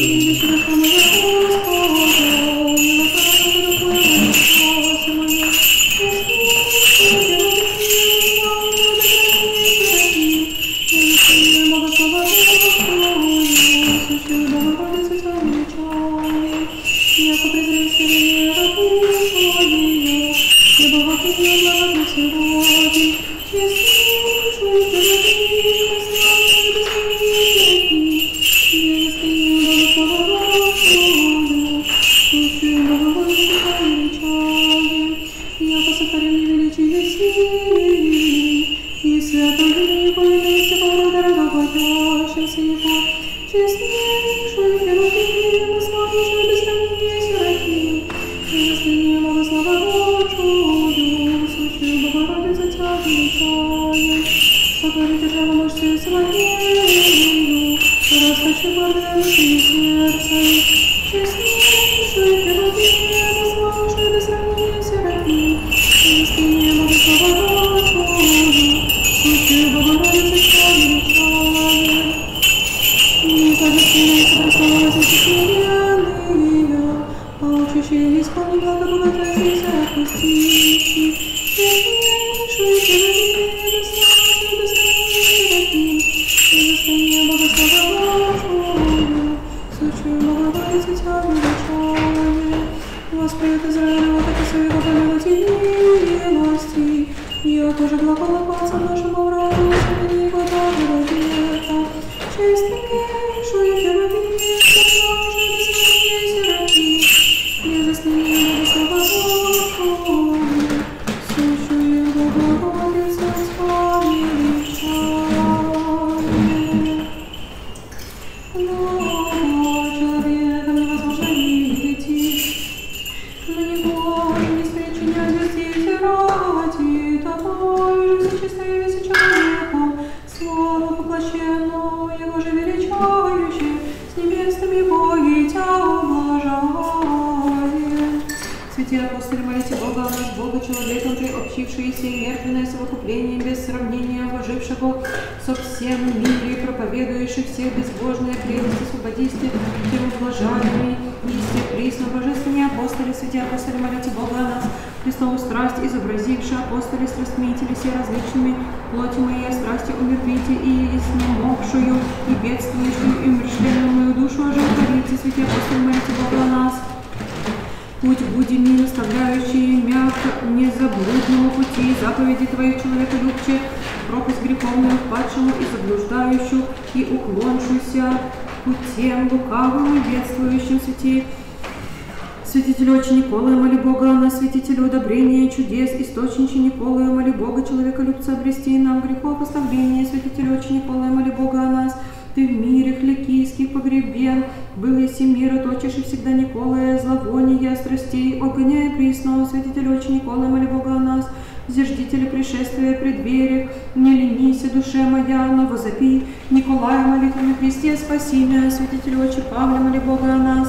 S2: Святителю Отче Николая, моли Бога о нас, святителю одобрения чудес, источниче Николая, моли Бога, человеколюбца обрести нам грехов оставления, святителю Отче Николая, моли Бога о нас, Ты в мире хликийских погребен, был еси мира, точишь и всегда Николая, зловония страстей, огоняя присно, святителю Отче Николая, моли Бога о нас, заждители пришествия преддверия, не ленися, душе моя, но возопи, Николая, молитвами Христе, спаси меня, святителю Отче Павля, моли Бога о нас.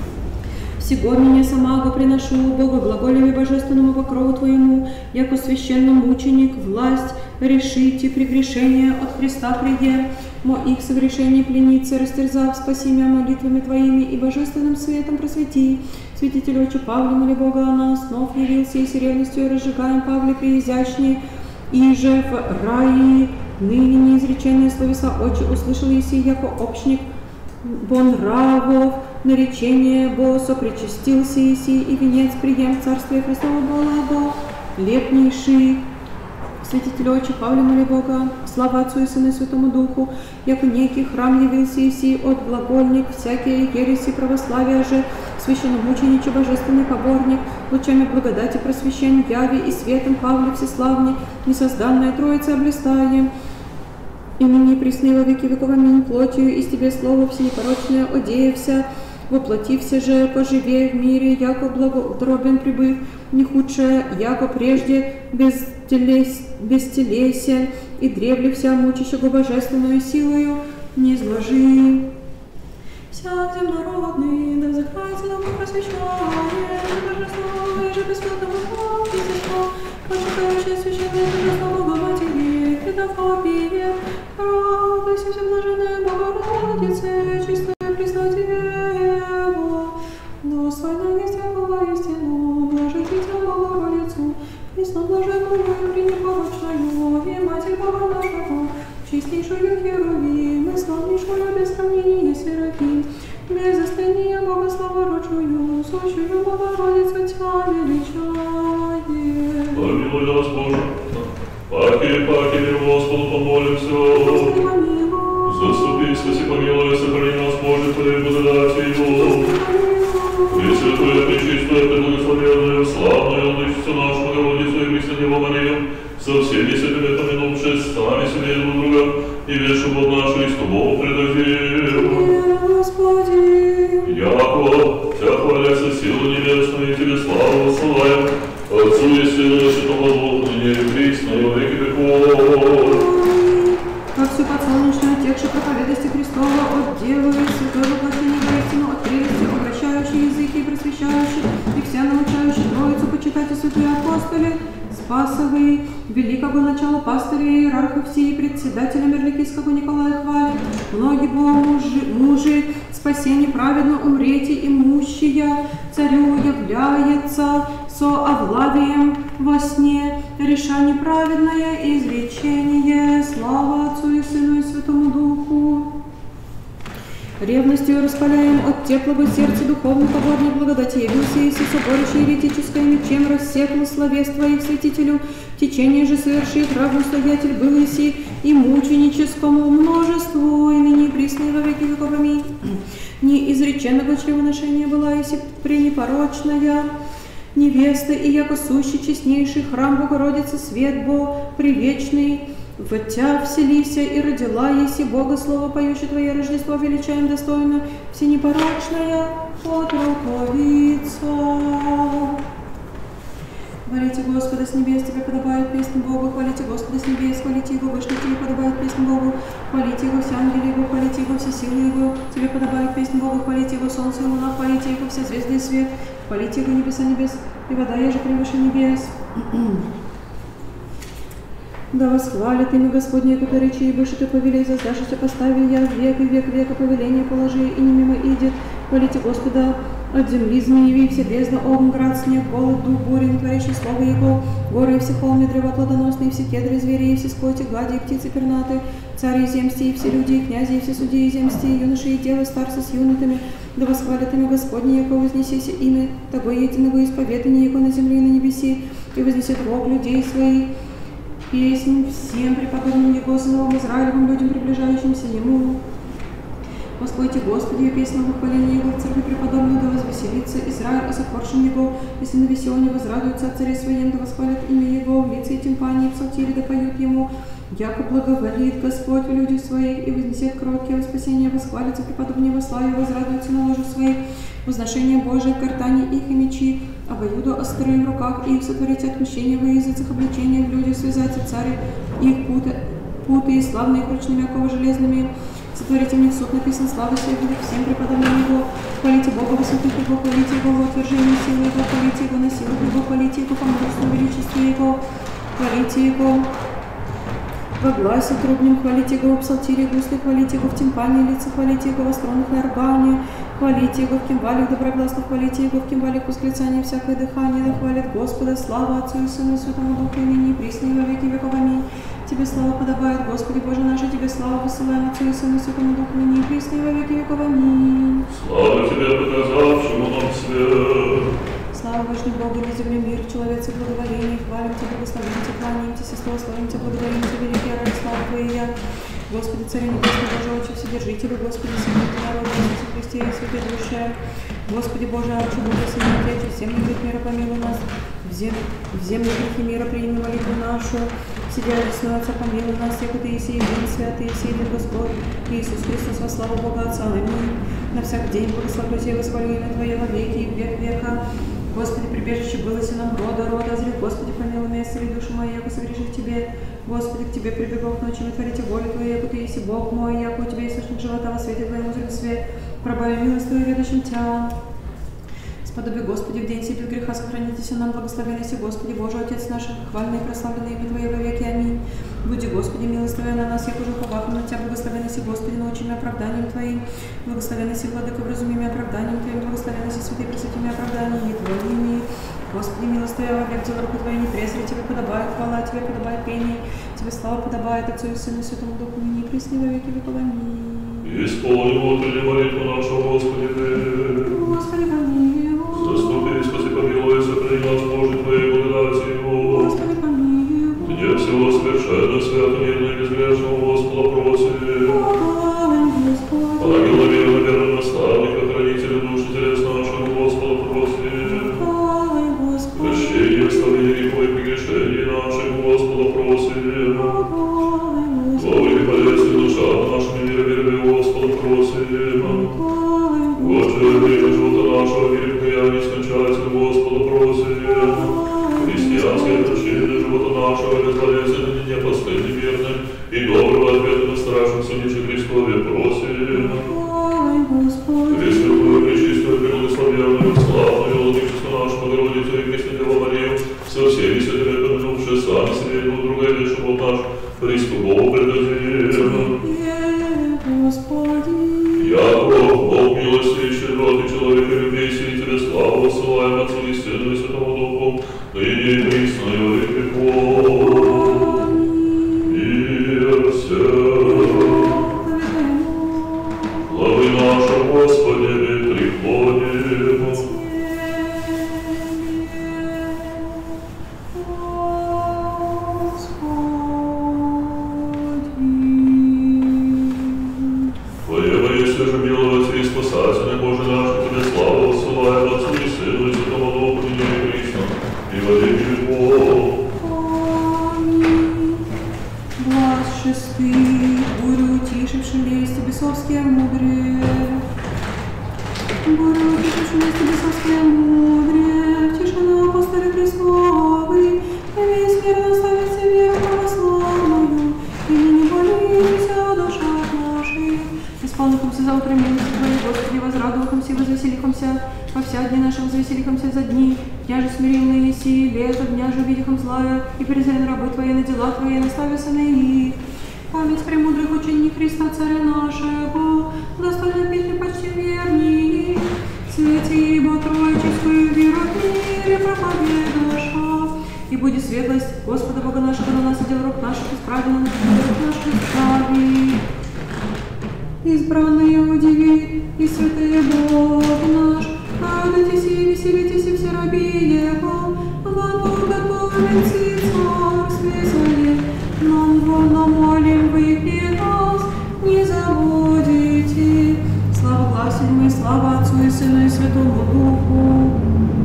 S2: Сего меня самого приношу, Бога глаголеми божественному покрову Твоему, яко священный мученик, власть, решите прегрешение от Христа приде. их согрешений пленницы, растерзав, спаси меня молитвами Твоими и божественным светом просвети. Святитель отче Павле, моли Бога о нас, снов явился и с ревностью разжигаем Павле преизящней, и же в рае ныне неизреченные словеса отче услышал еси, яко общник бонравов, наречение бо сопричастился еси, и венец прием в Царстве Христова Бога, лепнейший. Святитель отче Павле, моли Бога, слава Отцу и Сыну и Святому Духу, яко некий храм явился еси от глагольник, всякие ереси православия же, священномучениче божественный поборник, лучами благодати просвещен в яве и светом Павле всеславне, несозданная Троица облистаем. Имени пресны во веки веков, аминь, плотью из Тебе слово всенепорочное одеявся, воплотився же, поживее в мире, яко благодробен прибыв, не худшее, яко прежде бестелес, бестелесен, и древле мучащего божественную силою не изложи. Вся земнородный, да взыхается нам просвещение, божество, и же бессмертного слава, язычко, почитающее священное божество Бога Матери, Федофобия, радуйся, всеблаженная Богородице, чистая Пресная Дева, достойная есть Бога истину, блажите Богородицу, пресноблаженную и пренепорочную, и Матерь Бога нашего, чистейшую Херувим, и славнейшую без сравнения Серафим, без остания Бога славородшую, сущую Богородицу Тя величает.
S1: Помилуй нас, Боже, паки, паки, Господу помолимся.
S2: Господи, помилуй.
S1: Заступи, спаси, помилуй, сохрани нас, Боже, Твоей благодатью. Пресвятая, пречистая, преблагословенная, славная Владычица наша, Богородица и Преснодева Мария, со всеми святыми помянувши, стали себе друг друга, и вечный Бог наш Христу Богу предадим.
S2: Господи,
S1: яко, Тя хваляся силу небесную, и Тебе славу воссылаем, Отцу и Сыну и Святому Духу, ныне и присно, и во веки веков.
S2: как всю подсолнечную текшу проповедности Христова от Девы, святой воплощения воистину, от прелести, обращающей языки и просвещающей, и вся научающей Троицу почитать и святые апостоли, Спасовые, великого начала пастыря и иерархов сии, председателя Мерликийского Николая хвали, многие мужи, мужи спасение праведно умрете, имущие, царю является со овладием во сне, решение праведное изречение, слава Отцу и Сыну и Святому Духу. Ревностью распаляем от теплого сердца духовных поборной благодати, явился Иисус соборище еретическое, мечем рассекло словес Твоих святителю, течение же совершит, раб настоятель был Иси, и мученическому множеству, и ныне пресны во веки веков, аминь. Неизреченного чревоношения была Иси пренепорочная невеста, и яко сущий честнейший храм Богородицы, свет Бо привечный, в Тя вселися и родила еси Бога Слово, поющее Твое Рождество, величаем достойно, всенепорочная отроковица. Хвалите Господа с небес, Тебе подобает песнь Богу, хвалите Господа с небес, хвалите Его, выше Тебе подобает песнь Богу, хвалите Его все ангели Его, хвалите Его все силы Его, Тебе подобает песнь Богу, хвалите Его солнце и луна, хвалите Его все звезды и свет, хвалите Его небеса небес, и вода еже превыше небес. Да восхвалит имя Господне, яко речи, и выше Ты повелей, создашься, постави я век и век века повеление положи, и не мимо идет. Хвалите Господа от земли змееви, все бездна, огонь, град, снег, голод, дух, буря, не творящий слово Его, горы и все холмы, древа плодоносные, все кедры, звери, и все скоти, глади, и птицы пернатые, цари и земсти, и все люди, и князи, и все судьи, и земсти, и юноши, и девы, старцы с юнотами, да восхвалит имя Господне, яко вознесеся имя того единого исповедания, яко на земле и на небеси, и вознесет Бог людей своих. Песнь всем преподобным Его, новым Израилевым людям, приближающимся Ему. Воспойте Господи, и песнь о восхвалении Его в церкви преподобных, да возвеселится Израиль о сотворшем Его, и сынове Сионе возрадуются от царе своем, да восхвалят имя Его, в лице и тимпании, в псалтире да поют Ему, яко благоволит Господь в людях своих, и вознесет кротки во спасение, восхвалится преподобные во славе, возрадуются на ложах своих, возношение Божие, картани их и мечи, обоюду острые в руках, и их сотворите отмщение во языцах, обличения в людях, связать цари, их путы, путы и славные ручными оковы железными, сотворите в них суд, написан славы всей будет всем преподобным Его, хвалите Бога во святых Его, хвалите Его во утверждении силы Его, хвалите Его на силу Его, хвалите Его по множеству величестве Его, хвалите Его Во гласе трубнем хвалите Его, в псалтире густой хвалите Его, в тимпане лица хвалите Его, во струнах и органе хвалите Его, в кимвалях доброгласно хвалите Его, в кимвалях восклицания всякое дыхание да хвалит Господа. Слава Отцу и Сыну и Святому Духу, и ныне и присно и во веки веков. Аминь. Тебе слава подобает, Господи Боже наш, и Тебе слава посылаем Отцу и Сыну и Святому Духу, ныне и присно и во веки веков. Аминь.
S1: Слава Тебе, показавшему нам свет.
S2: Слава Божьему Богу, на земле мир, человеце благоволение, хвалим Тебя, благословим Тебя, кланяем Тебя, сестро, славим Тебя, благодарим Тебя, великий ради славы Твоя. Господи, Царю Небесный, Боже, Отче, Вседержителю, Господи, Святый народ, Иисусе Христе и Святой Душе. Господи Боже, Отче, Боже, Святый Отче, всем грех мира помилуй нас, в землю грехи мира прими молитву нашу, сидя лесной Отца, помилуй нас, яко Ты еси един святый, еси един Господь, Иисус Христос, во славу Бога Отца. Аминь. На всяк день благословлю Тебя и восхвалю имя Твое во веки и в век века. Господи, прибежище было нам рода, рода, озри, Господи, помилуй меня, исцели душу мою, яко согреши к Тебе. Господи, к Тебе прибегал к ночи, творите волю Твою, яко Ты еси Бог мой, яко у Тебя источник живота, во свете Твоему узрим свет, пробави милость Твою, ведущим Тя. Сподоби, Господи, в день сей без греха сохранитесь нам, благословенный си, Господи, Боже, Отец наш, хвальный и прославленный имя Твое во веки. Аминь. Буди, Господи, милость Твоя на нас, яко же повахну на Тебя, благословенный си, Господи, научи меня оправданием Твоим, благословенный си, Владыка, вразуми меня оправданием Твоим, благословенный си, Святый, просвети меня оправданием Твоими. Господи, милость Твоя во век, дела руку Твоей не презри, Тебе подобает хвала, Тебе подобает пение, Тебе слава подобает Отцу и Сыну и Святому Духу, ныне и присно во веки веков. Аминь.
S1: Исполни внутреннюю молитву нашу, Господи, Ты.
S2: Господи, помилуй.
S1: Заступи, спаси, помилуй, сохрани нас, Боже, Твоей благодати Его.
S2: Господи, помилуй.
S1: Где всего совершенно, свято, мирно и безгрешного Господа просим. Ангела верно, верно наставника, хранителя душ и телес наших, Господа просим. Прощение, оставление грехов и прегрешений наших, Господа просим. Вовремя полезли душам нашими, мира, веры, Господа просим. Боже, время живота нашего, веры, нескончатель, Господа просим. Христианское прощение живота нашего, безболезненным, непостыльным, верным и доброго ответа на страшном суде Христове просим. Пресвятую, пречистую, преблагословенную, славную, владычицу нашу Богородицу и Преснодеву Марию, со всеми святыми помянувши сами себе друг друга и весь живот наш, Христу Богу предадим. Я, Бог, Бог милости и щедрот, и человека любви, и Тебе славу высылаем Отцу и Сыну и Святому Духу, ныне и присно и во веки веков. Мир всем. Главы наша, Господи, приходим. Твоего есть же миловать и спасательный Боже наш, Тебе славу высылаем Отцу и Сыну и Святому Духу, ныне и присно и во веки веков.
S2: Глаз шестый, бурю утишившим вести бесовские мудрые. Бурю утишившим вести бесовские мудрые, в тишину апостолы Христовы, и весь мир наставит себе православную, и не болитесь о душах наших. Исполнихомся за утро милости Твоей, Господи, возрадовахомся и возвеселихомся, во вся дни наши возвеселихомся за дни, дня же смиренные еси, лето, дня же видихом злая, и презрен рабы Твои на дела Твои, наставися на их. Память премудрых учений Христа, Царя нашего, достойно петли почти верни, свети, ибо Троическую веру в мире проповедуша, и будет светлость Господа Бога нашего на нас, и дел рук наших, исправлено на рук наших исправи. Избранные удиви, и святые Бог наш, радуйтесь и веселитесь, и все раби Его, вам Бог готовен и царствие свое, нам волно молим вы и нас не забудете. Слава гласим мы, слава Отцу и Сыну и Святому Духу.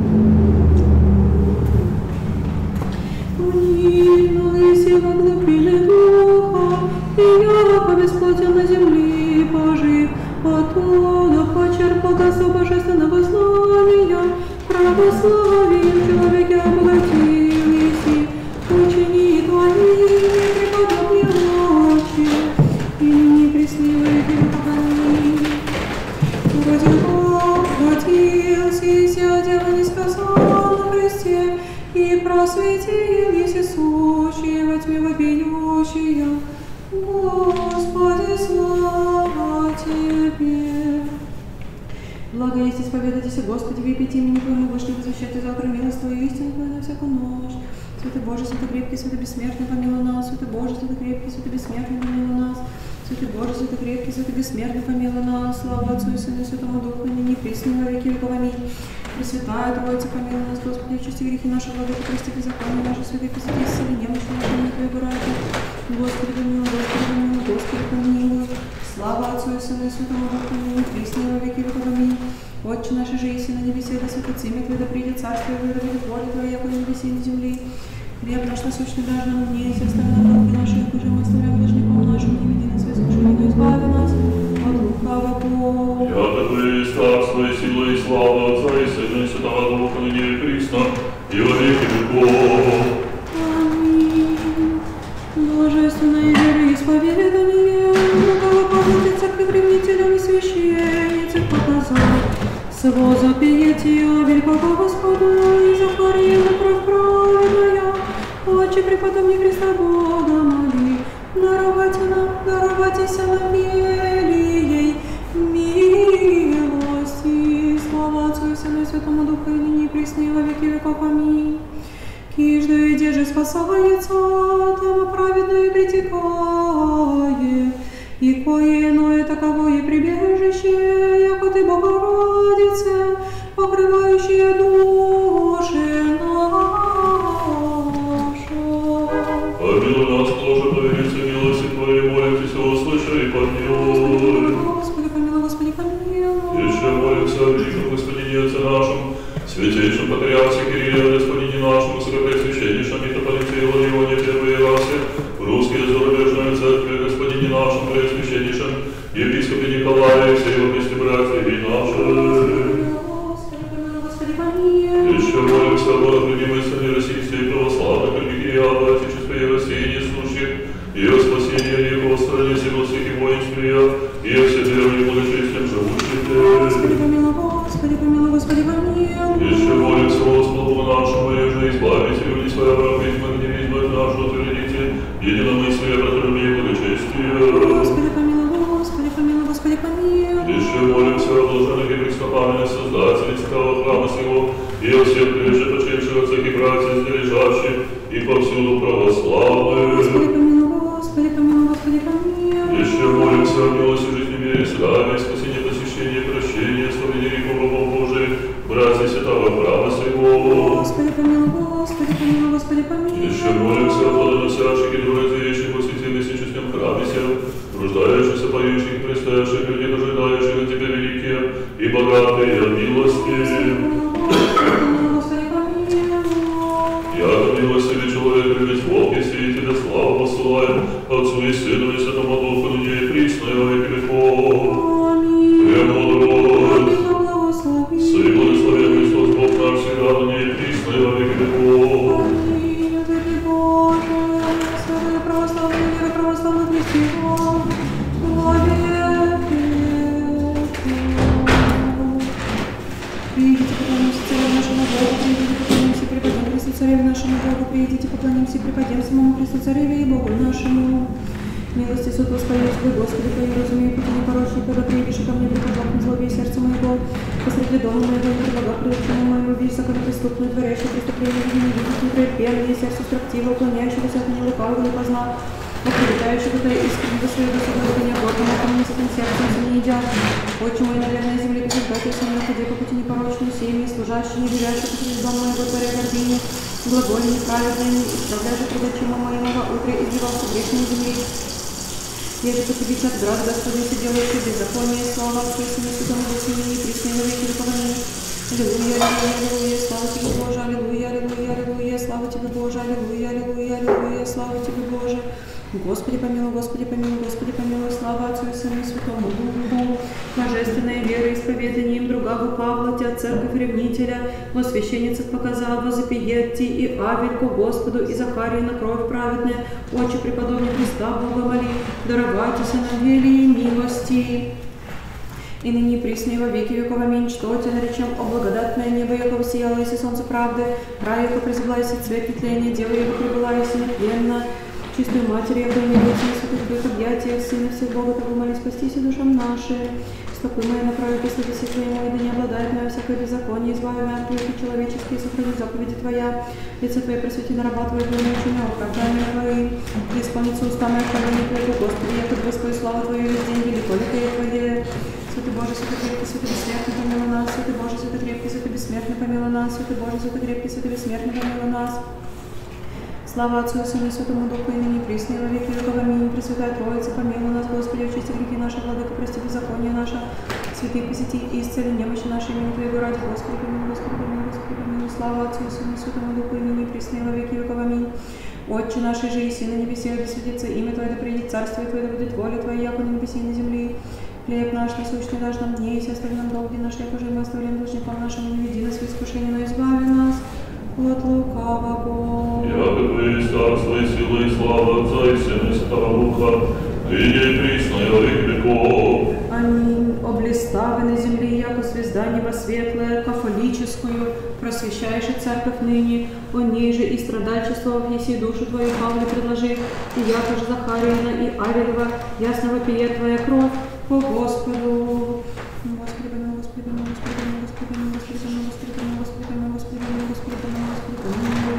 S2: Мнились и воглупили Духа, и яко бесплотен на земли пожив, оттуда почерпал до божественного знания, православием человеке обогатил еси, учени Твои не преподобные ночи, и не пресливые перепогани. Вроде Бог обратился, и ся дело не сказал на кресте, и просветил еси сущие во тьме вопиющие. Господи, слава Тебе! Благо есть исповедайтесь, Господи, випейте имени Твоему, вышли возвещайте завтра милость Твою, истину Твою на всякую ночь. Святый Боже, святый крепкий, святый бессмертный, помилуй нас. Святый Боже, святый крепкий, святый бессмертный, помилуй нас. Святый Боже, святый крепкий, святый бессмертный, помилуй нас. Слава Отцу и Сыну и Святому Духу, ныне и присно, во веки веков. Аминь. Пресвятая Троица, помилуй нас, Господи, очисти грехи наши, владыка, прости беззаконие наши, святые посети, исцели немощные, помилуй Твои братья. Господи, помилуй, Господи, помилуй, Господи, помилуй. Слава Отцу и Сыну и Святому Духу, ныне и присно, во веки веков. Аминь. Отче наш, же еси на небесе, да святится имя Твое, да придет царствие Твое, да будет воля Твоя, яко на небесе и на земле. Хлеб наш насущный дашь нам дни, и все оставим нам долги наши, как уже мы оставляем должником нашим, не веди нас в искушение, но избави нас от лукавого.
S1: Яко Твое есть царство и сила и слава Отца и Сына и Святого Духа, ныне и присно, и во веки веков.
S2: Аминь. Божественная вера и исповедание, многого памяти церкви ревнителям и священницам показал. Сего запиетия великого Господа и Захария кровь праведная, Отче преподобный Христа Бога моли, даровайте нам, даровайтесь нам велией милости. Слава Отцу и Сыну и Святому Духу, и ныне и присно и во веки веков. Аминь. Кижда и деже спасается, там праведное притекает, и кое иное таковое прибежище, яко Ты, Богородице, покрывающая души наши.
S1: Помилуй нас тоже, по верице милости Твоей, молимся, услыши и помилуй.
S2: Господи, помилуй, Господи, помилуй.
S1: Еще молимся о великом Господине Отце нашем, святейшем Патриарсе Кирилле, Господине нашем, высокопреосвященнейшем митрополите Иларионе первой расе, в русской зарубежной церкви, Господине нашем, преосвященнейшем епископе Николае, все его престе братья и наши. Еще молимся о любимой стране российской православной религии, Отечества и России несущих, и о спасении его в стране сиротских и воинствия, и о все верных и благочестием живущих.
S2: Господи, помилуй, Господи, помилуй, Господи, помилуй.
S1: Еще молимся Господу нашему, и же избавителю, не своя врагизма, гневизма от нашего творите, единомыслие, братолюбие и благочестие.
S2: Господи, помилуй, Господи, помилуй, Господи, помилуй.
S1: Еще молимся о блаженных и преступленных создателей святого храма сего, и о всех прежде почивших отцах и братьях, лежащих, и повсюду православных.
S2: Господи, помилуй, Господи, помилуй, Господи, помилуй.
S1: Еще молимся о милости жизни, мире, славе, спасении, посещении, прощении, славлении грехов рабов Божиих, братья святого храма сего.
S2: Господи, помилуй, Господи, помилуй, Господи, помилуй.
S1: Еще молимся о плодоносящих и добродеющих во святым и сечестном храме сем, рождающихся, поющих, предстоящих людей, дожидающих от Тебя великие и богатые милости. Яко милостивый человек, любит Бог, если и Тебя славу посылаем, Отцу и Сыну и Святому Духу, ныне и присно и во веки веков. Премудрый, Сын благословен Христос Бог наш всегда, ныне и присно и во веки веков.
S2: Святая православная вера, православных христиан, во веки веков. Приидите, поклонимся Царю нашему Богу, приидите, поклонимся, преподем Христу Цареве нашему Богу, приидите, поклонимся, преподем самому Христу Цареве и Богу нашему. Милости суд воспоет Тебе, Господи, Твои разумею, пути непорочный, когда приедешь ко мне, преподав на злобе сердца моего, посреди дома моего, не предлагав предучению моему, видишь законопреступную, творящую преступление, не видишь неприятное сердце строптиво, уклоняющегося от него лукавого не познав, оправдающего Твоей искренне до своего судного необходимо, ко мне с этим сердцем не едят. Отче мой, наверное, земли, как избавься со мной, ходи по пути непорочной, семьи, служащие, не верящие посреди дома моего, творя гордыни, глаголи неправедные, исправляй же пред очима моего во утре, издевался грешной земли. Я же потребить от брат, Господи, ты делаешь беззаконие, слава Отцу и Сыну и Святому Духу, ныне и присно и во веки веков. Аминь. Аллилуйя, аллилуйя, слава Тебе, Боже, аллилуйя, аллилуйя, аллилуйя, слава Тебе, Боже, аллилуйя, аллилуйя, аллилуйя, слава Тебе, Боже. Господи, помилуй, Господи, помилуй, Господи, помилуй, слава Отцу и Сыну и Святому Духу. Божественная вера, исповеданием другого Павла, Тя церковь ревнителя, во священницах показал, возопиетти и Авельку Господу и Захария на кровь праведная, Отче преподобный Христа Бога моли, даровайтеся нам великие милости. И ныне присно и во веки веков. Аминь. Что Тебя наречем, о благодатное небо, яко сияло, если солнце правды, рай, яко призывала, если цвет нетления, дева, яко прибыла, если нетленно, чистую Матерь, я вдохновляю Тебя, святых Твоих объятиях, Сына всех Бога, Того моли, спастись и душам нашим. Стопы мои направи к святости Твоему, и да не обладает моя всякое беззаконие, избави меня от грехи человеческие, сохрани заповеди Твоя. Лицо Твое просвети на раба Твоего, и научи меня оправдания Твои. И исполнится уста моя хваление Твоего, Господи, я как Господи, славу Твою весь день, велико ли Ты Твое. Святый Боже, святый крепкий, святый бессмертный, помилуй нас. Святый Боже, святый крепкий, святый бессмертный, помилуй нас. Святый Боже, святый крепкий, святый бессмертный, помилуй нас. Слава Отцу и Сыну и Святому Духу, и ныне присно, и во веки веков. Аминь. Пресвятая Троица, помилуй нас, Господи, очисти грехи наши, Владыка, прости беззаконие наше, святые посети и исцели немощи наши, имени Твоего ради, Господи, помилуй, Господи, помилуй, Господи, помилуй. Слава Отцу и Сыну и Святому Духу, и ныне присно, и во веки веков. Аминь. Отче наш, же и на небесе, да светится имя Твое, да придет царствие Твое, да будет воля Твоя, яко на небесе и на земле. Хлеб наш насущный дашь нам дней, и остави нам долги наши, яко же мы оставляем должникам нашим, и не веди нас в искушение, но избави нас от лукавого.
S1: Яко Твое есть царство и сила и слава Отца и Сына и Святого Духа, ныне и присно и во веки веков.
S2: Аминь. Облиставы на земле, яко звезда неба светлая, кафолическую, просвещаешь и церковь ныне, о ней же и страдальчество внеси душу Твою, Павле предложи, и яко же Захарина и Авелева, ясного пиет Твоя кровь, по Господу. Господи, помилуй, Господи, помилуй, Господи, помилуй, Господи, помилуй, Господи, помилуй, Господи, помилуй, Господи, помилуй, Господи, помилуй, Господи, помилуй, Господи, помилуй,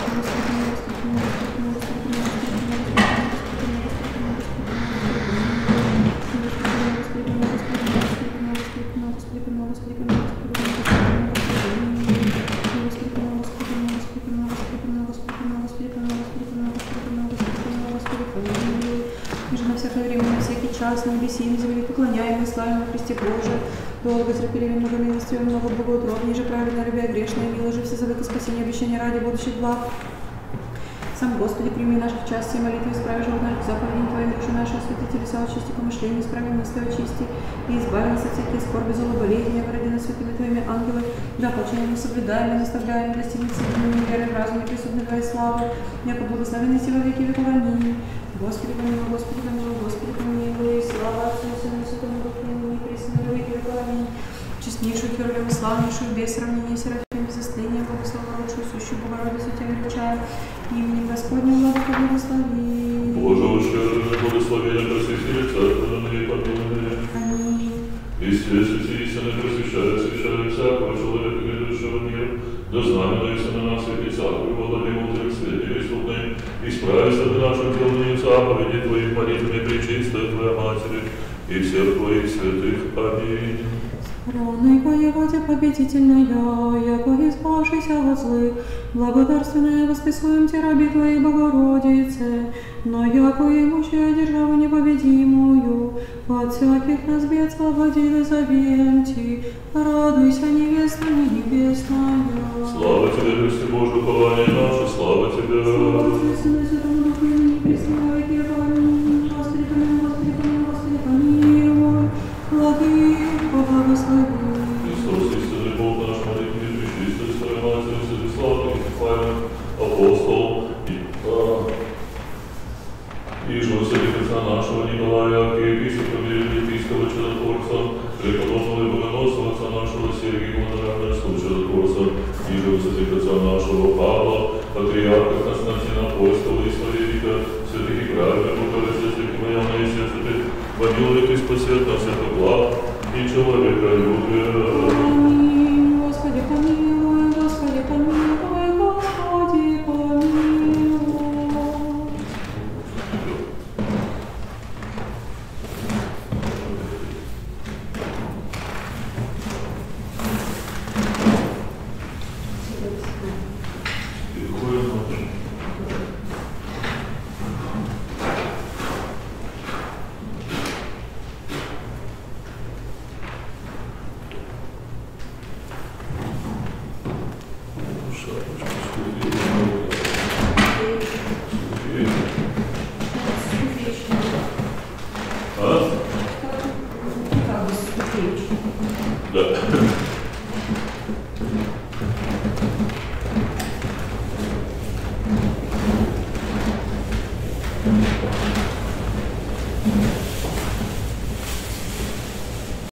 S2: час на небесе и на земле, поклоняем и славим во Христе Боже, долго терпеливым, многомилостивым, много богоутродней же, праведно любя грешное, мило же все завыка спасения, обещания ради будущих благ. Сам Господи, прими наших час, все молитвы, исправи живот наших заповедей Твоим, души наши, освети телеса, очисти помышления, исправи мысли, очисти, и избави нас от всяких скорби, зло, болезни, породи нас святыми Твоими ангелы, да почаем мы соблюдаем и наставляем, достигнуть силами веры, в разуме, присутной Твоей славы, яко благословенный си во веки веков. Аминь. Господи, помилуй, Господи, помилуй, Господи, помилуй, слава Отцу и Сыну и Святому Духу, ныне и присно во веки веков. Аминь. Честнейшую, первую, славнейшую, без сравнения, серафим, без истления, Богословородшую, сущую Богородицу Тебя величаю, именем Господним, Владыка, благослови.
S1: Боже, ущербный, благословение, просветили церковь, на ныне помилуй.
S2: Аминь.
S1: И все святые истины просвещают, освещают всякого человека, грядущего мира, да знаменуется на нас и всякую благодать мудрых святых иступной, исправится ты нашу деланию заповеди Твоих, молитвами пречистая Твоя Матери и всех Твоих святых. Аминь.
S2: Раны воеводе победительная, яко избавшийся от злых, благодарственное восписуем Те раби Твоей Богородице, но яко имущая державу непобедимую, от всяких нас бед свободи да завем Ти, радуйся, невеста небесная.
S1: Слава Тебе, Христе Божий, упование наше, слава Тебе.
S2: Слава Отцу и Сыну и Святому Духу, и ныне и присно во веки веков. Аминь. Господи, помилуй, Господи, помилуй, Господи, помилуй, Владыко, благослови.